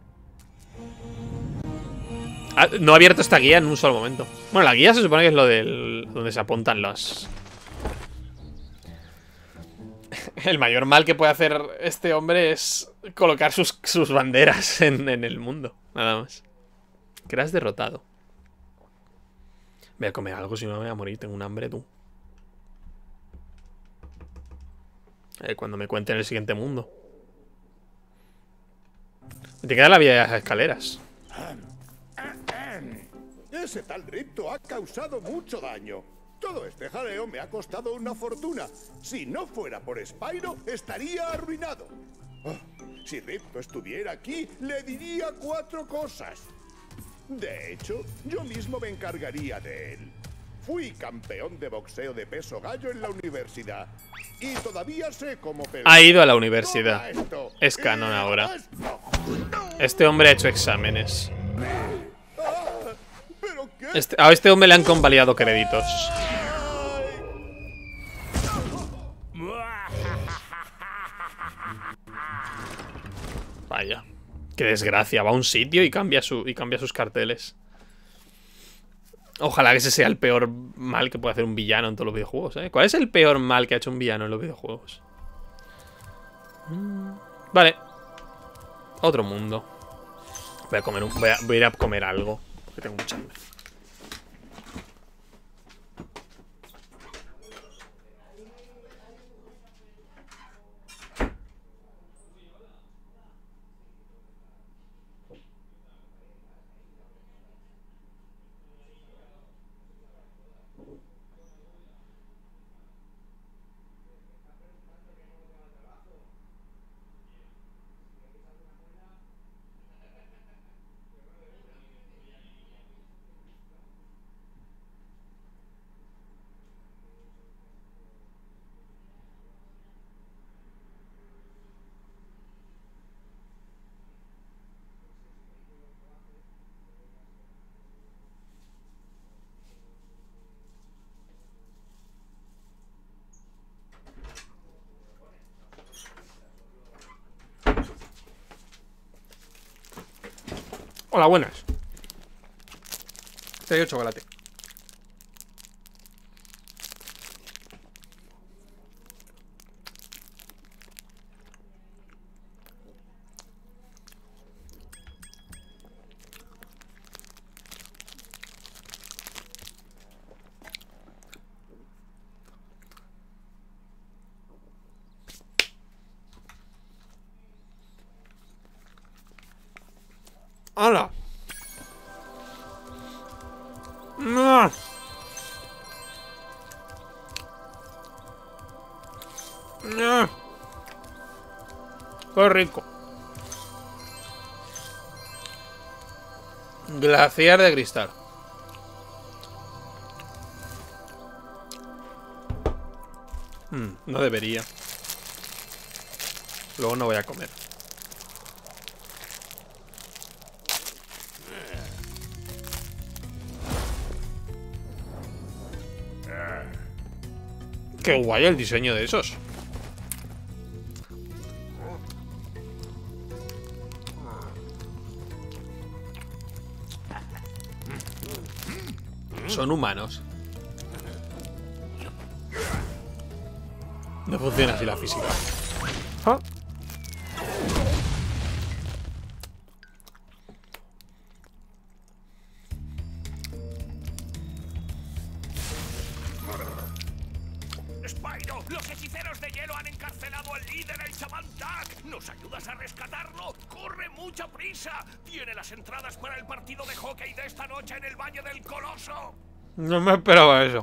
Ah, no he abierto esta guía en un solo momento. Bueno, la guía se supone que es lo del... donde se apuntan los... El mayor mal que puede hacer este hombre es colocar sus banderas en el mundo. Nada más. Que eras derrotado. Voy a comer algo, si no me voy a morir. Tengo un hambre, tú. Cuando me cuenten el siguiente mundo. Te queda la vía de las escaleras. Ese tal Ripto ha causado mucho daño. Todo este jaleo me ha costado una fortuna. Si no fuera por Spyro, estaría arruinado. Oh, si Ripto estuviera aquí, le diría 4 cosas. De hecho, yo mismo me encargaría de él. Fui campeón de boxeo de peso gallo en la universidad. Y todavía sé cómo pelear. Ha ido a la universidad. Es canon ahora. Este hombre ha hecho exámenes. A este hombre le han convalidado créditos. Vaya. Qué desgracia. Va a un sitio y cambia sus carteles. Ojalá que ese sea el peor mal que puede hacer un villano en todos los videojuegos, ¿eh? ¿Cuál es el peor mal que ha hecho un villano en los videojuegos? Vale. Otro mundo. Voy a ir a comer algo. Que tengo mucha hambre. Hola, buenas. Te doy chocolate. ¡Hala! ¡No! ¡No! ¡Qué rico! Glaciar de cristal. No debería. Luego no voy a comer. Qué guay el diseño de esos. Son humanos. No funciona así la física. ¿Ah? ¡Spyro! ¡Los hechiceros de hielo han encarcelado al líder, el chamán Duck! ¿Nos ayudas a rescatarlo? ¡Corre mucha prisa! ¡Tiene las entradas para el partido de hockey de esta noche en el Valle del Coloso! No me esperaba eso.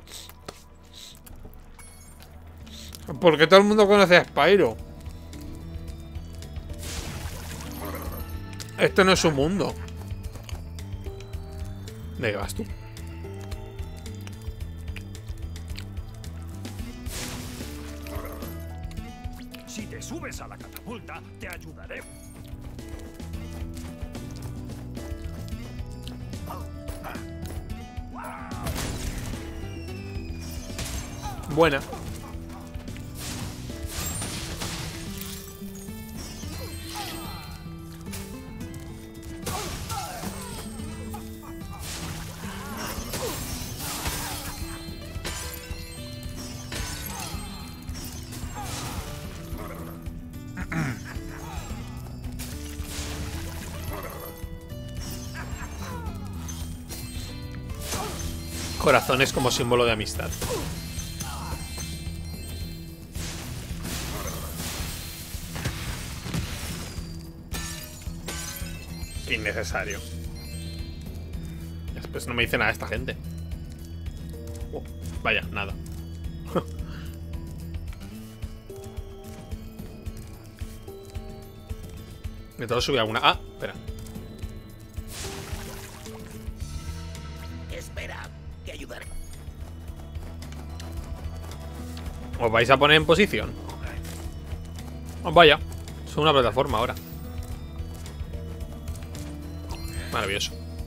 Porque todo el mundo conoce a Spyro. Esto no es su mundo. ¿De qué vas tú? Si te subes a la catapulta, te ayudaré. Buena. Corazones como símbolo de amistad. Qué innecesario. Después no me dice nada esta gente. Oh, vaya, nada. Me tengo que subir alguna. Ah, espera. Espera, te ayudaré. ¿Os vais a poner en posición? Oh, vaya. Es una plataforma ahora. Maravilloso.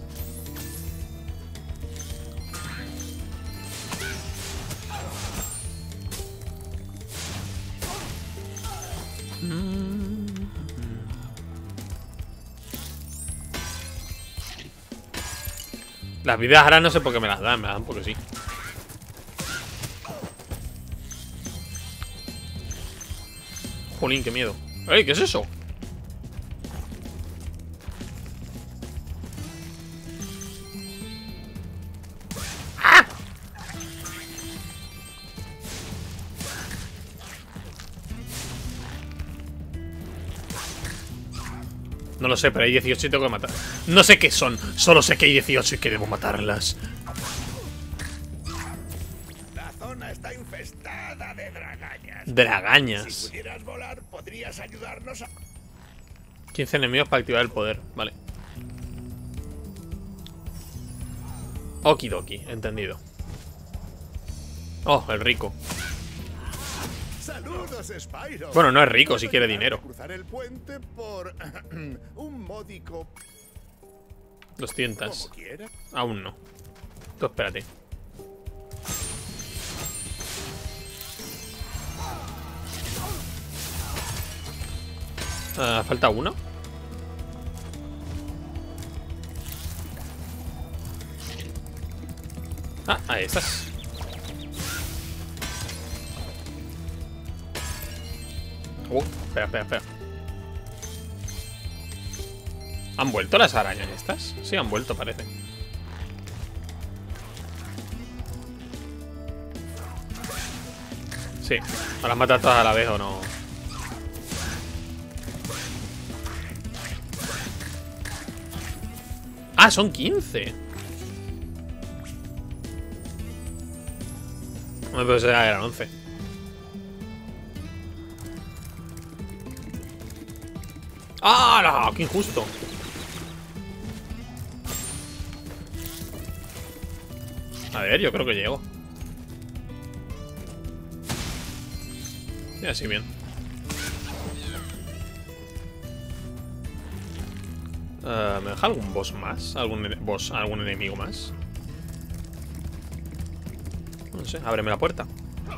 Las vidas ahora no sé por qué me las dan porque sí. Jolín, qué miedo. ¡Ey! ¿Qué es eso? ¡Ah! No lo sé, pero hay 18 y tengo que matar. No sé qué son, solo sé que hay 18 y que debo matarlas. La zona está infestada de dragañas. Dragañas. Si pudieras volar, podrías ayudarnos a... 15 enemigos para activar el poder, vale. Okidoki, entendido. Oh, el rico. Saludos, Spyro. Bueno, no es rico, si quiere dinero. Cruzar el puente por un módico... 200. Como quiera. Aún no. Tú espérate. Falta uno. Ah, ahí estás. Espera. ¿Han vuelto las arañas estas? Sí, han vuelto, parece. Sí. ¿O las matas todas a la vez o no? Ah, son 15. No me puede ser, eran 11. ¡Ah, no! ¡Qué injusto! A ver, yo creo que llego. Y así bien. ¿Me deja algún boss más? ¿Algún enemigo más? No sé, ábreme la puerta.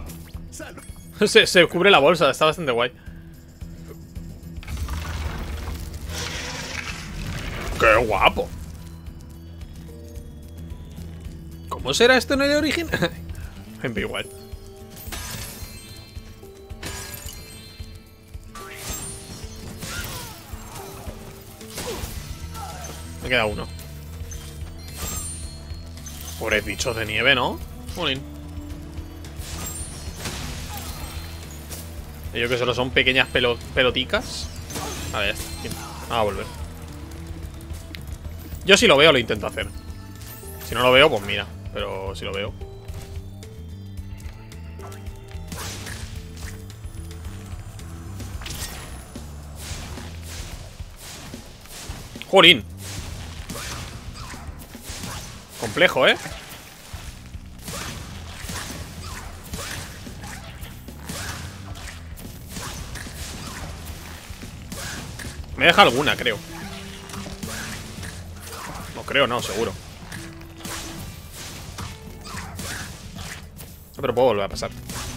se cubre la bolsa, está bastante guay. ¡Qué guapo! ¿Cómo será esto en el original? Siempre igual. Me queda uno. Pobres bichos de nieve, ¿no? Jolín. Ellos que solo son pequeñas peloticas. A ver, ya está. Vamos a volver. Yo si lo veo lo intento hacer. Si no lo veo, pues mira. Pero si lo veo. ¡Jolín! Complejo, ¿eh? Me deja alguna, creo. No creo, no, seguro. Pero puedo volver a pasar.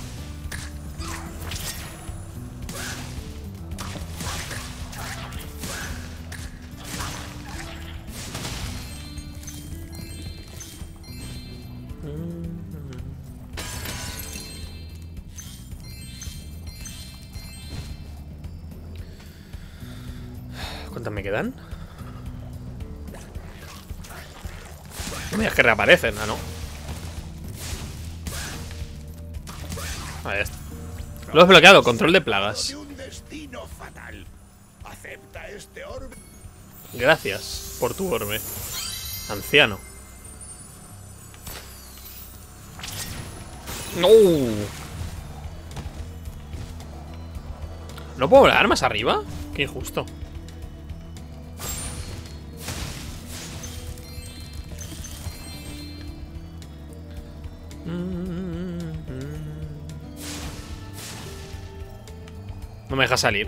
¿Cuántas me quedan? No me digas que reaparecen, ¿no? Ahí está. Lo he desbloqueado, control de plagas. Un destino fatal. Acepta este orbe. Gracias por tu orbe, anciano. ¡No! ¿No puedo volar más arriba? Qué injusto. No me deja salir.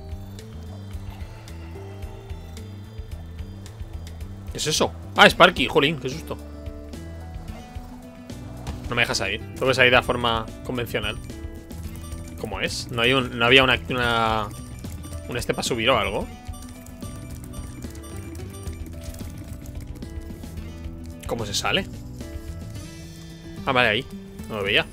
¿Qué es eso? Ah, Sparky, jolín, qué susto. No me deja salir. Tengo que salir de la forma convencional. ¿Cómo es? No había un este para subir o algo. ¿Cómo se sale? Ah, vale, ahí. No lo veía.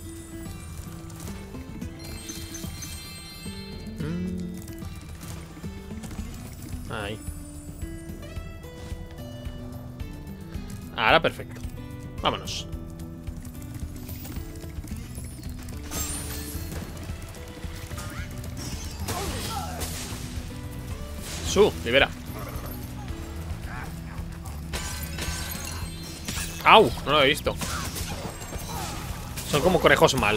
Ahí. Ahora perfecto. Vámonos. Libera. ¡Au! No lo he visto. Son como conejos mal.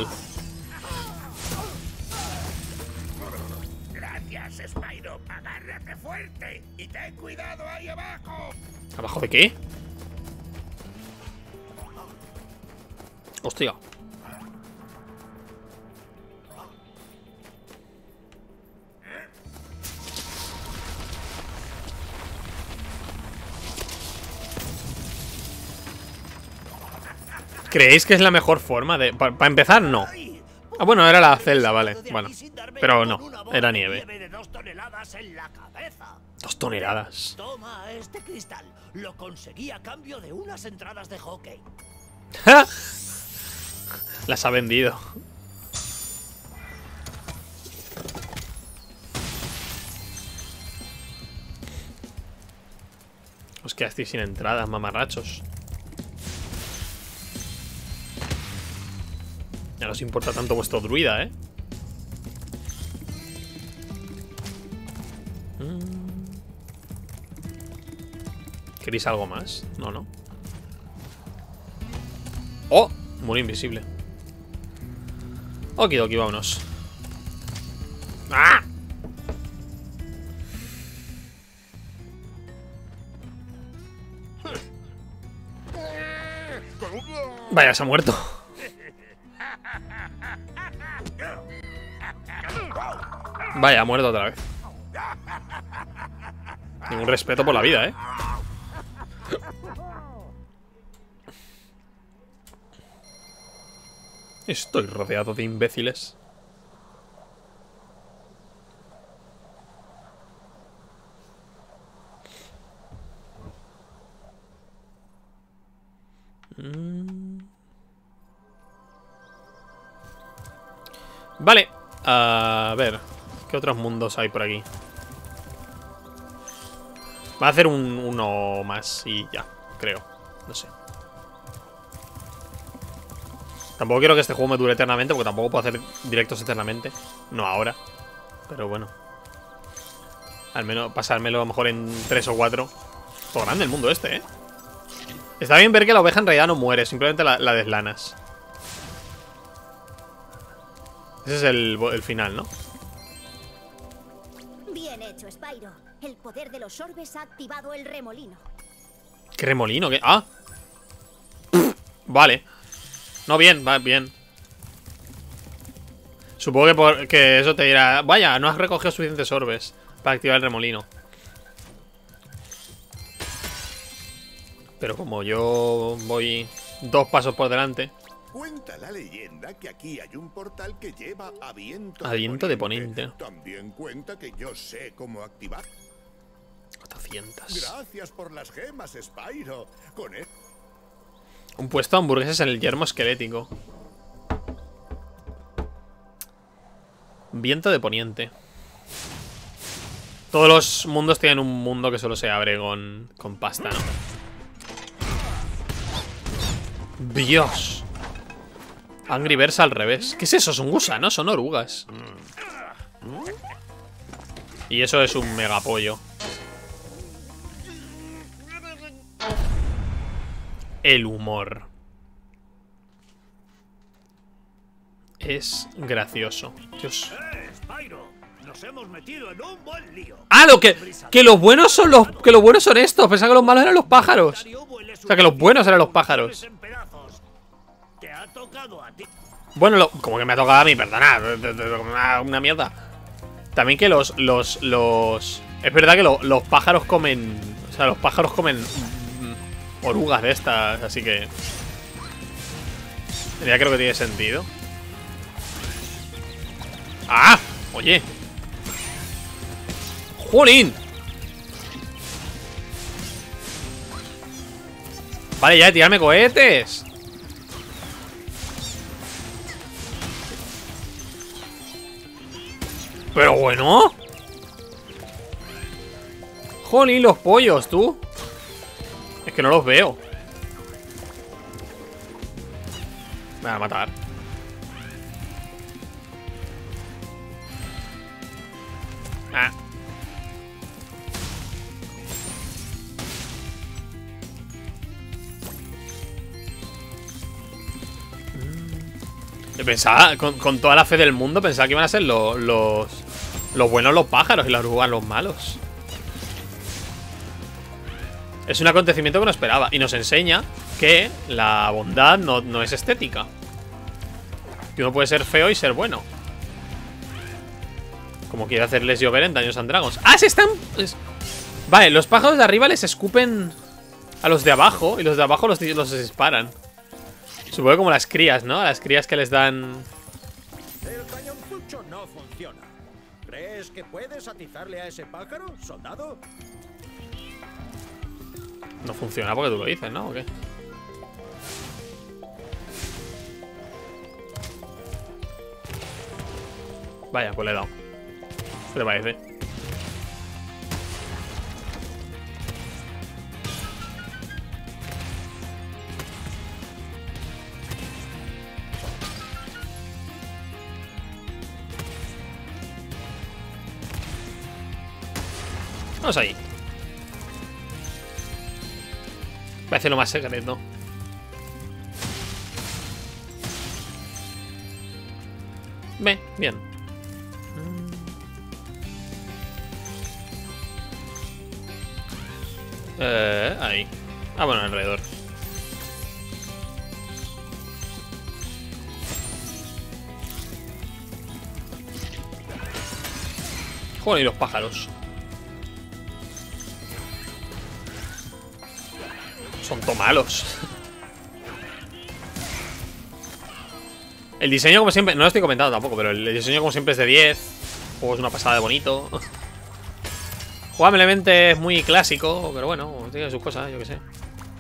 Gracias, Spyro. Agárrate fuerte y ten cuidado ahí abajo. ¿Abajo de qué? Hostia. ¿Creéis que es la mejor forma de...? Para empezar, no. Ah, bueno, era la celda, vale. Bueno, pero no, era nieve. De 2 toneladas en la cabeza. 2 toneladas. Toma este cristal. Lo conseguí a cambio de unas entradas de hockey. Las ha vendido. Os quedasteis sin entradas, mamarrachos. Ya no os importa tanto vuestro druida, ¿eh? ¿Queréis algo más? No, no. ¡Oh! Muro invisible. Okidoki, vámonos. ¡Ah! Vaya, se ha muerto. Vaya, ha muerto otra vez. Ningún respeto por la vida, ¿eh? Estoy rodeado de imbéciles. Vale. A ver. ¿Qué otros mundos hay por aquí? Va a hacer uno más y ya, creo. No sé. Tampoco quiero que este juego me dure eternamente, porque tampoco puedo hacer directos eternamente. No ahora. Pero bueno. Al menos pasármelo a lo mejor en 3 o 4. Todo grande el mundo este, ¿eh? Está bien ver que la oveja en realidad no muere, simplemente la deslanas. Ese es el final, ¿no? Bien hecho, Spyro. El poder de los orbes ha activado el remolino. ¿Qué remolino? ¿Qué? ¡Ah! Vale. No, bien, va bien. Supongo que eso te dirá... Vaya, no has recogido suficientes orbes Para activar el remolino. Pero como yo voy 2 pasos por delante. Cuenta la leyenda que aquí hay un portal que lleva a Viento de Poniente. También cuenta que yo sé cómo activar. 800. Gracias por las gemas, Spyro. Con él. Un puesto de hamburguesas en el yermo esquelético. Viento de Poniente. Todos los mundos tienen un mundo que solo se abre con pasta, ¿no? Dios. Angry Birds al revés. ¿Qué es eso? Son gusanos, son orugas. Y eso es un megapollo. El humor. Es gracioso. Dios. Spyro, nos hemos metido en un buen lío. ¡Ah! Que los buenos son los. Que los buenos son estos. Pensaba que los malos eran los pájaros. O sea, que los buenos eran los pájaros. Te ha tocado a ti. Bueno, como que me ha tocado a mí, perdona. Una mierda. También que los. Es verdad que los pájaros comen. O sea, los pájaros comen orugas de estas, así que. Ya creo que tiene sentido. ¡Ah! Oye. ¡Jolín! Vale, ya, tirarme cohetes. Pero bueno. Jolín, los pollos, tú. Es que no los veo. Me van a matar. Ah. Yo pensaba, con toda la fe del mundo, pensaba que iban a ser los buenos los pájaros y las orugas los malos. Es un acontecimiento que no esperaba. Y nos enseña que la bondad no es estética. Que uno puede ser feo y ser bueno. Como quiere hacerles llover en Dungeons and Dragons. ¡Ah! Se están... Vale, los pájaros de arriba les escupen a los de abajo. Y los de abajo los disparan. Supongo que como las crías, ¿no? A las crías que les dan... El cañonzucho no funciona. ¿Crees que puedes atizarle a ese pájaro, soldado? No funciona porque tú lo dices, ¿no? ¿O qué? Vaya, pues le he dado. ¿Qué te parece? Vamos ahí. Parece lo más secreto. Bien. Ahí. Ah, bueno, alrededor. Joder, y los pájaros. Son tomalos. El diseño, como siempre, no lo estoy comentando tampoco, pero el diseño, como siempre, es de 10. El juego es una pasada de bonito. Jugablemente es muy clásico, pero bueno, tiene sus cosas, yo que sé.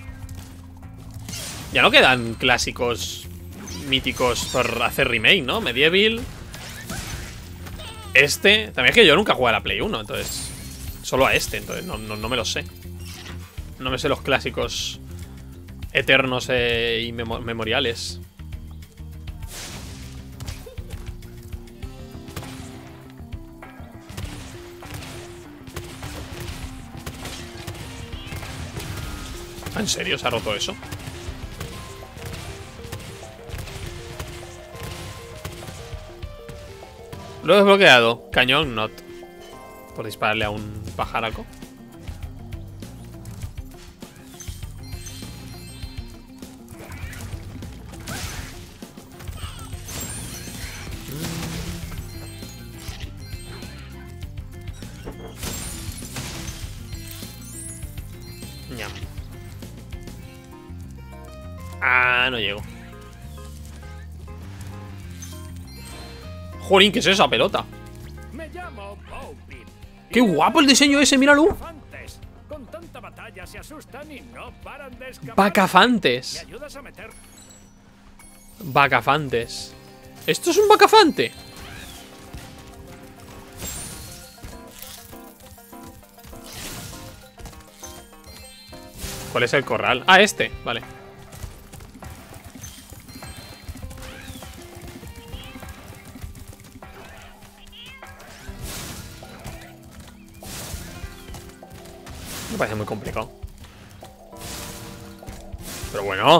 Ya no quedan clásicos míticos por hacer remake, ¿no? Medieval. También es que yo nunca jugué a la Play 1, entonces. Solo a entonces no me lo sé. No me sé los clásicos eternos y memoriales. ¿En serio se ha roto eso? Lo he desbloqueado. Cañón not. Por dispararle a un pajaraco. Ñam. Ah, no llego. Jolín, ¿qué es esa pelota? Me llamo Bowpip. ¡Qué guapo el diseño ese! ¡Míralo! Bacafantes. Con tanta batalla se asustan y no paran de escapar. Bacafantes. ¿Me ayudas a meter? Bacafantes. ¿Esto es un bacafante? ¿Cuál es el corral? Ah, este, vale. Me parece muy complicado. Pero bueno.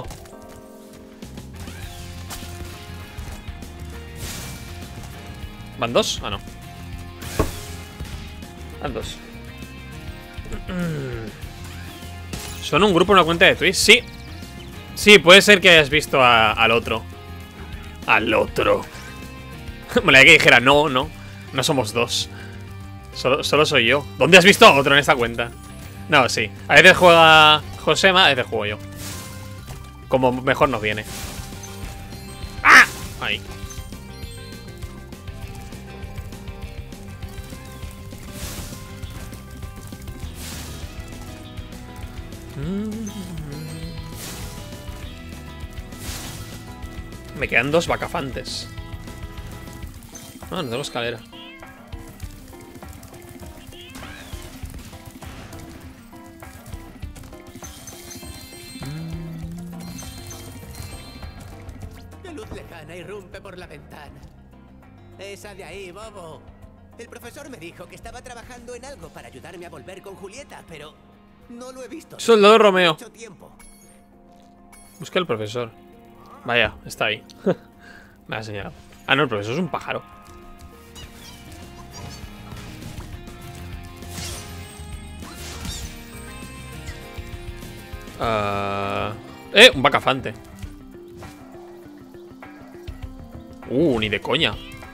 ¿Van dos? Ah, no. Van dos. ¿Son un grupo en una cuenta de Twitch? Sí. Sí, puede ser que hayas visto al otro. Al otro. Me la que dijera, no, no. No somos dos. Solo soy yo. ¿Dónde has visto a otro en esta cuenta? No, sí. A veces juega Josema, a veces juego yo. Como mejor nos viene. ¡Ah! Ahí. Me quedan dos bacafantes. Ah, no tengo escalera. La luz lejana irrumpe por la ventana. Esa de ahí, bobo. El profesor me dijo que estaba trabajando en algo para ayudarme a volver con Julieta, pero no lo he visto. Soldado Romeo. Mucho tiempo. Busca el profesor. Vaya, está ahí. Me ha señalado. Ah, no, el profesor es un pájaro. Un bacafante. Ni de coña.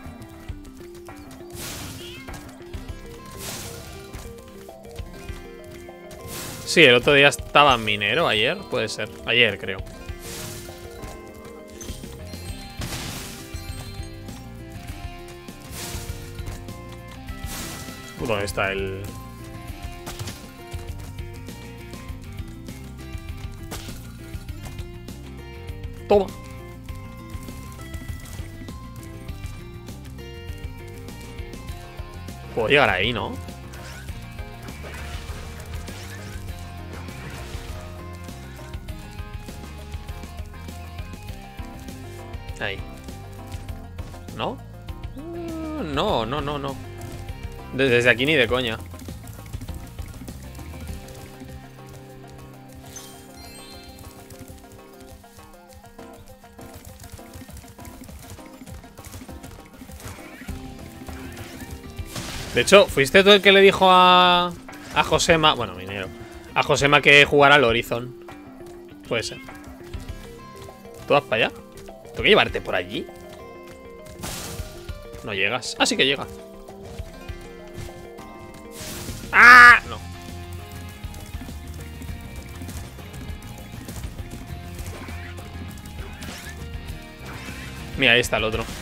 Sí, el otro día estaba minero, ayer, puede ser. Ayer, creo. ¿Dónde está el...? Toma. Puedo llegar ahí, ¿no? Ahí. ¿No? No, no, no, no. Desde aquí ni de coña. De hecho, ¿fuiste tú el que le dijo a Josema? Bueno, minero. A Josema que jugara al Horizon. Puede ser. ¿Tú vas para allá? ¿Tengo que llevarte por allí? No llegas. Ah, sí que llega. ¡Ah! No. Mira, ahí está el otro.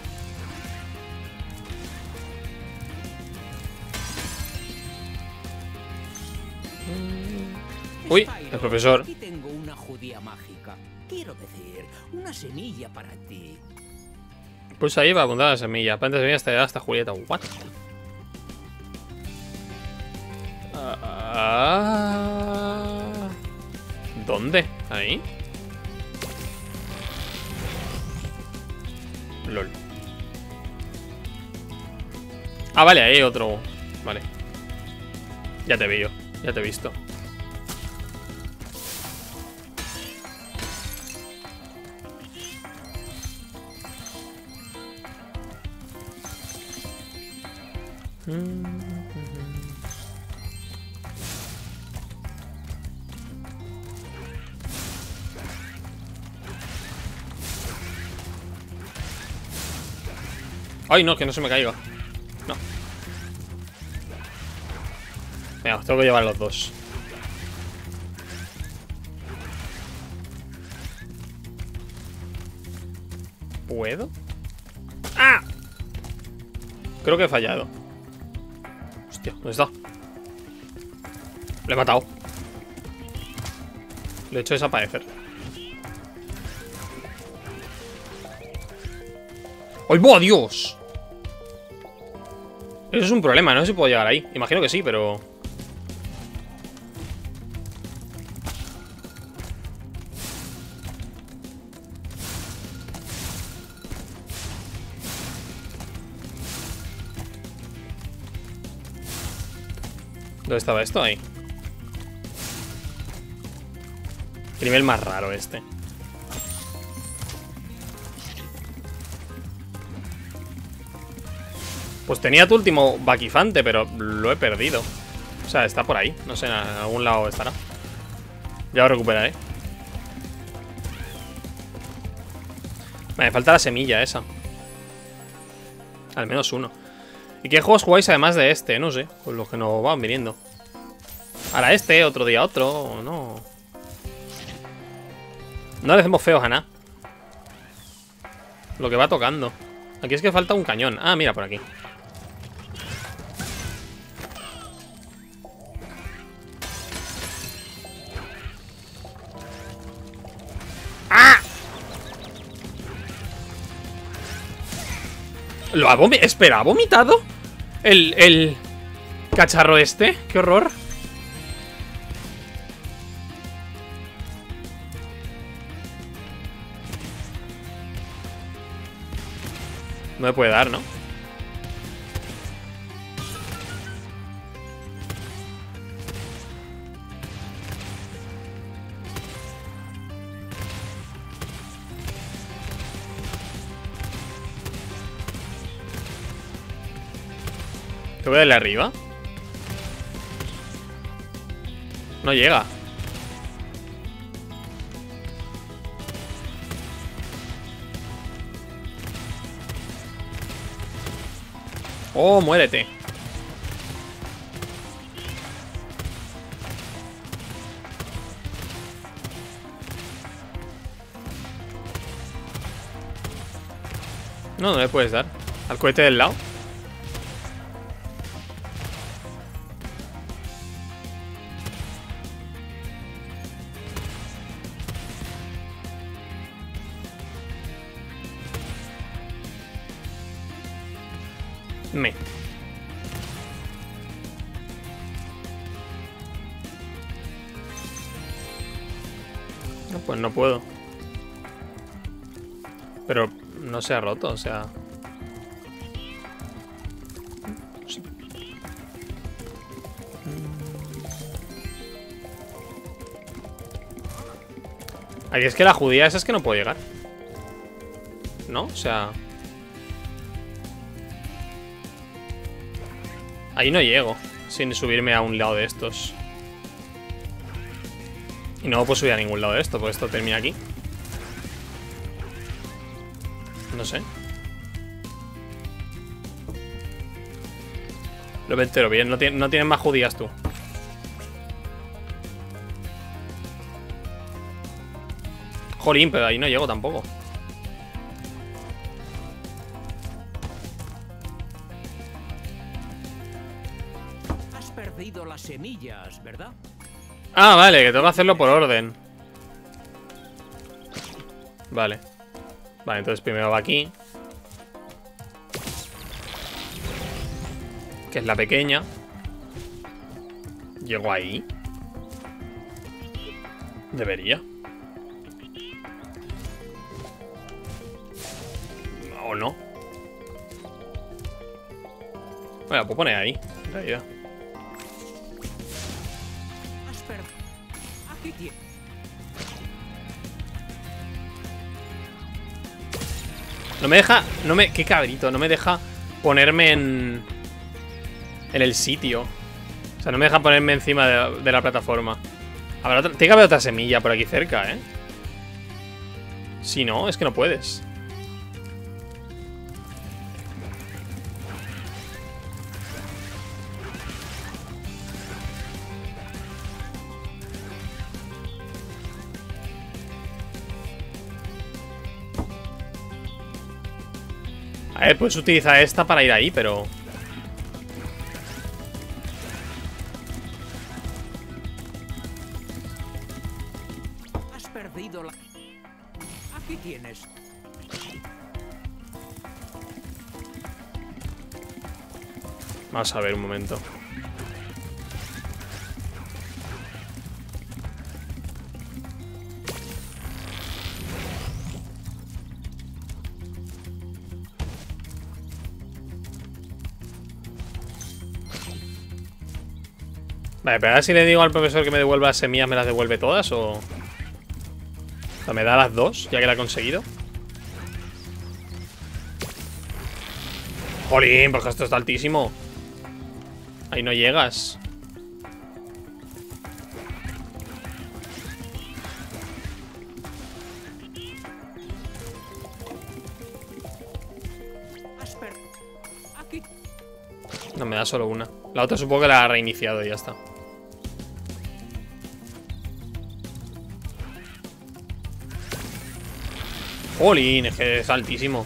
Uy, el profesor. Aquí tengo una judía mágica. Quiero decir, una semilla para ti. Pues ahí va a apuntar la semilla. Planta semilla hasta Julieta. What? ¿Dónde? Ahí. LOL. Ah, vale, ahí hay otro. Vale. Ya te veo. Ya te he visto. Ay, no, que no se me caiga. No. Venga, os tengo que llevar los dos. ¿Puedo? ¡Ah! Creo que he fallado. Hostia, ¿dónde está? Lo he matado. Lo he hecho desaparecer. ¡Ay, ¡oh, Dios! Eso es un problema, no sé si puedo llegar ahí. Imagino que sí, pero... ¿Dónde estaba esto? Ahí. Qué nivel más raro este. Pues tenía tu último Baquifante, pero lo he perdido. O sea, está por ahí. No sé, en algún lado estará. Ya lo recuperaré. Me falta la semilla esa. Al menos uno. ¿Y qué juegos jugáis además de este? No sé, con los que nos van viniendo. Ahora este, otro día otro, no. No le hacemos feos a nada. Lo que va tocando. Aquí es que falta un cañón. Ah, mira, por aquí. ¡Ah! ¿Lo ha vomitado? Espera, ¿ha vomitado? El cacharro este. ¡Qué horror! No me puede dar, ¿no? ¿Te voy a darle arriba? No llega. Oh, muérete. No, no le puedes dar. Al cohete del lado. No, pues no puedo. Pero no se ha roto, o sea... Sí. Ahí es que la judía esa es que no puedo llegar. ¿No? O sea... Ahí no llego, sin subirme a un lado de estos. Y no puedo subir a ningún lado de esto, porque esto termina aquí. No sé. Lo me entero bien, no tienes más judías tú. Jolín, pero ahí no llego tampoco. Has perdido las semillas, ¿verdad? Ah, vale, que tengo que hacerlo por orden. Vale. Vale, entonces primero va aquí. Que es la pequeña. Llego ahí. Debería. O no. Bueno, puedo poner ahí, en realidad. Aquí tiene. No me deja... Qué cabrito, no me deja ponerme en el sitio. O sea, no me deja ponerme encima de la plataforma. A ver, tiene que haber otra semilla por aquí cerca, ¿eh? Si no, es que no puedes. A ver, puedes utilizar esta para ir ahí, pero... Has perdido la... Aquí tienes. Vamos a ver un momento. Vale, pero ahora si le digo al profesor que me devuelva las semillas, ¿me las devuelve todas o...? O sea, ¿me da las dos, ya que la he conseguido? Jolín, porque esto está altísimo. Ahí no llegas. Aquí. No, me da solo una. La otra supongo que la ha reiniciado y ya está. Jolín, es que es altísimo.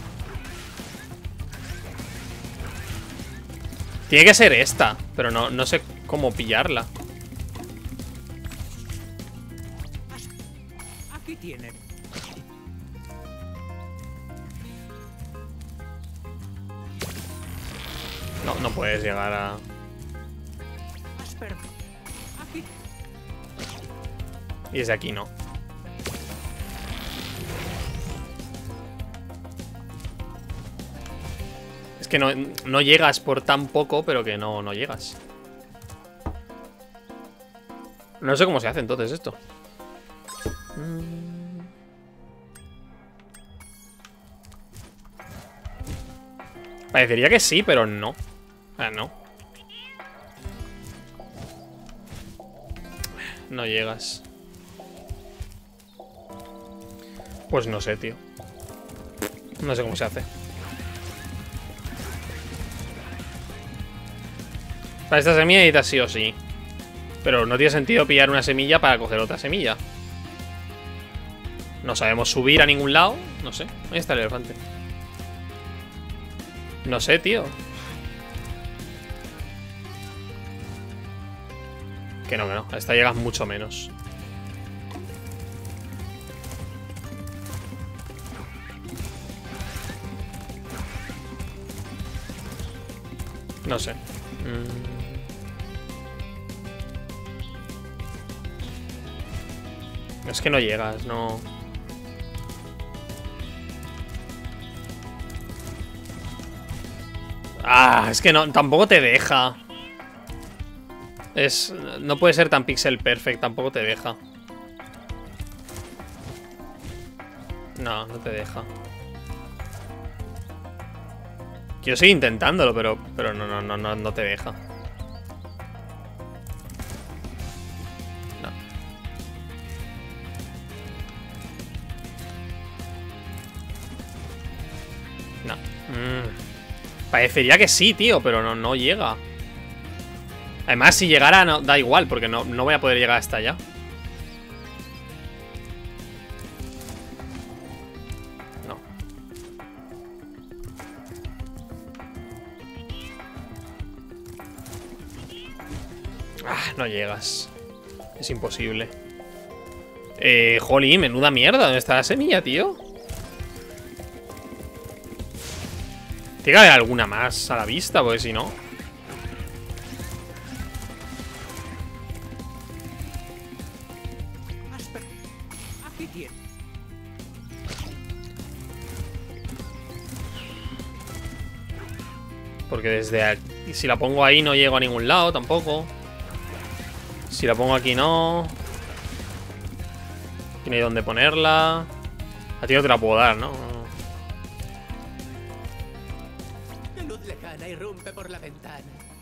Tiene que ser esta, pero no sé cómo pillarla. Aquí tiene. No puedes llegar a... Aquí. Y desde aquí no. Es que no llegas por tan poco, pero que no llegas. No sé cómo se hace entonces esto. Parecería que sí, pero no. Ah, no. No llegas. Pues no sé, tío. No sé cómo se hace. Para esta semilla necesitas sí o sí. Pero no tiene sentido pillar una semilla para coger otra semilla. No sabemos subir a ningún lado. No sé. Ahí está el elefante. No sé, tío. Que no, que no. A esta llegas mucho menos. No sé. Es que no llegas, no. Ah, es que no, tampoco te deja. No puede ser tan pixel perfect, tampoco te deja. No te deja. Quiero seguir intentándolo, pero no te deja. No. Parecería que sí, tío, pero no llega. Además, si llegara, da igual, porque no voy a poder llegar hasta allá. No. No llegas. Es imposible. Jolín, menuda mierda. ¿Dónde está la semilla, tío? Tiene que haber alguna más a la vista, porque si no... Aquí tiene. Porque desde aquí... Si la pongo ahí no llego a ningún lado tampoco. Si la pongo aquí no... Aquí no hay dónde ponerla. A ti no te la puedo dar, ¿no? La luz lejana irrumpe por la ventana.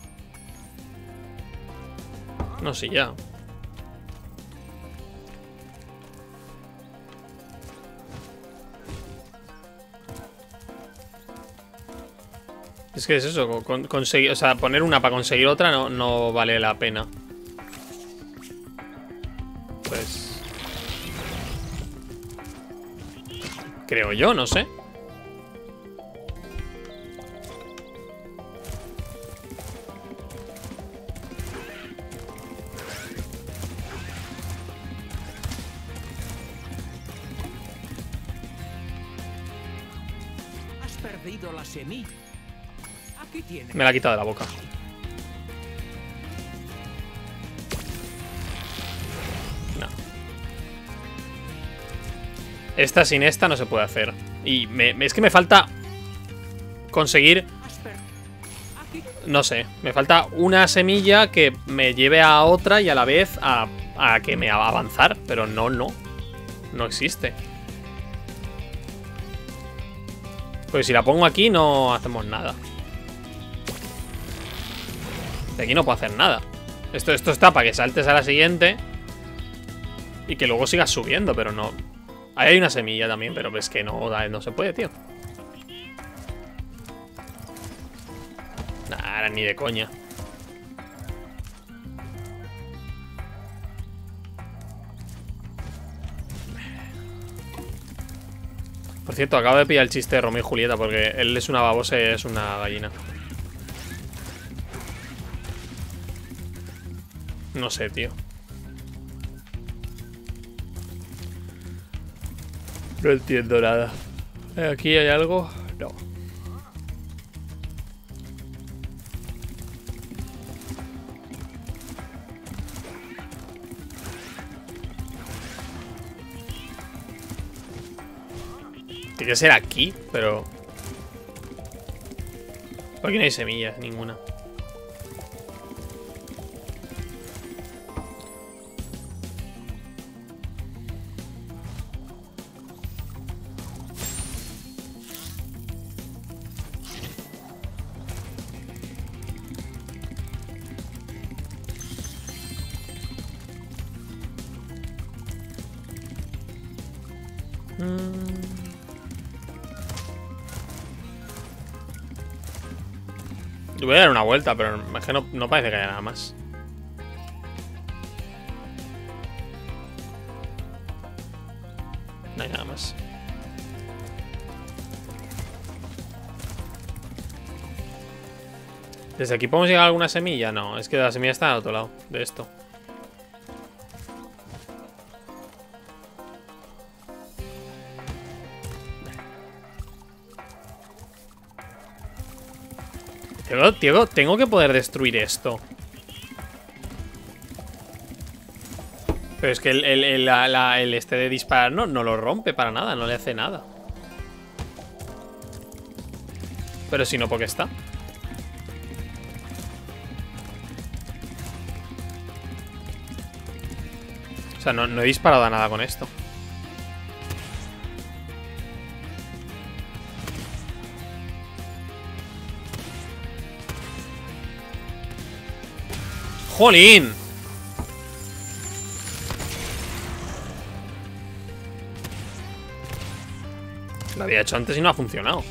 No, sí, ya. Es que es eso, conseguir, o sea, poner una para conseguir otra no vale la pena. Pues... Creo yo, no sé. perdido la semilla. Aquí tiene. Me la ha quitado de la boca. No. Esta sin esta no se puede hacer. Y es que me falta conseguir... No sé, me falta una semilla que me lleve a otra y a la vez a que me va a avanzar. Pero no existe. Pues si la pongo aquí no hacemos nada. De aquí no puedo hacer nada. Esto está para que saltes a la siguiente y que luego sigas subiendo, pero no. Ahí hay una semilla también, pero es que no se puede, tío. Nada, ni de coña. Por cierto, acabo de pillar el chiste de Romeo y Julieta porque él es una babosa y es una gallina. No sé, tío. No entiendo nada. ¿Aquí hay algo? No. Tiene que ser aquí, pero... Aquí no hay semillas, ninguna. Yo voy a dar una vuelta, pero es que no parece que haya nada más. No hay nada más. ¿Desde aquí podemos llegar a alguna semilla? No, es que la semilla está al otro lado de esto. Tío, tengo que poder destruir esto. Pero es que el este de disparar no lo rompe para nada, no le hace nada. Pero si no, ¿por qué está? O sea, no he disparado a nada con esto. ¡Jolín! Lo había hecho antes y no ha funcionado.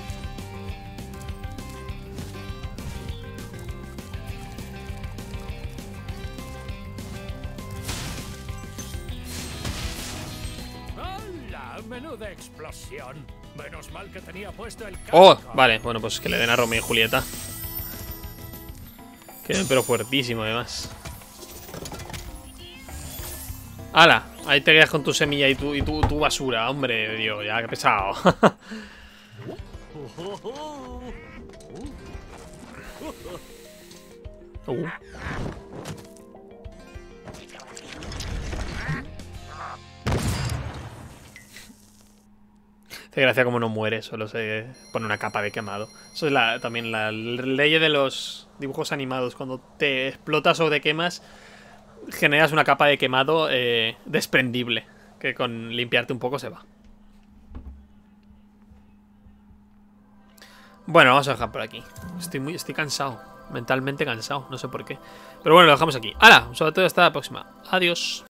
¡Hala! ¡Menuda explosión! Menos mal que tenía puesto el casco. Oh, vale, bueno, pues que le den a Romeo y Julieta. Pero fuertísimo, además. ¡Hala! Ahí te quedas con tu semilla y tu basura. Hombre de Dios, ya, qué pesado. Hace gracia como no muere, solo se pone una capa de quemado. Eso es también la ley de los dibujos animados. Cuando te explotas o te quemas, generas una capa de quemado desprendible, que con limpiarte un poco se va. Bueno, vamos a dejar por aquí. Estoy cansado, mentalmente cansado, no sé por qué. Pero bueno, lo dejamos aquí. ¡Hala! Sobre todo hasta la próxima. Adiós.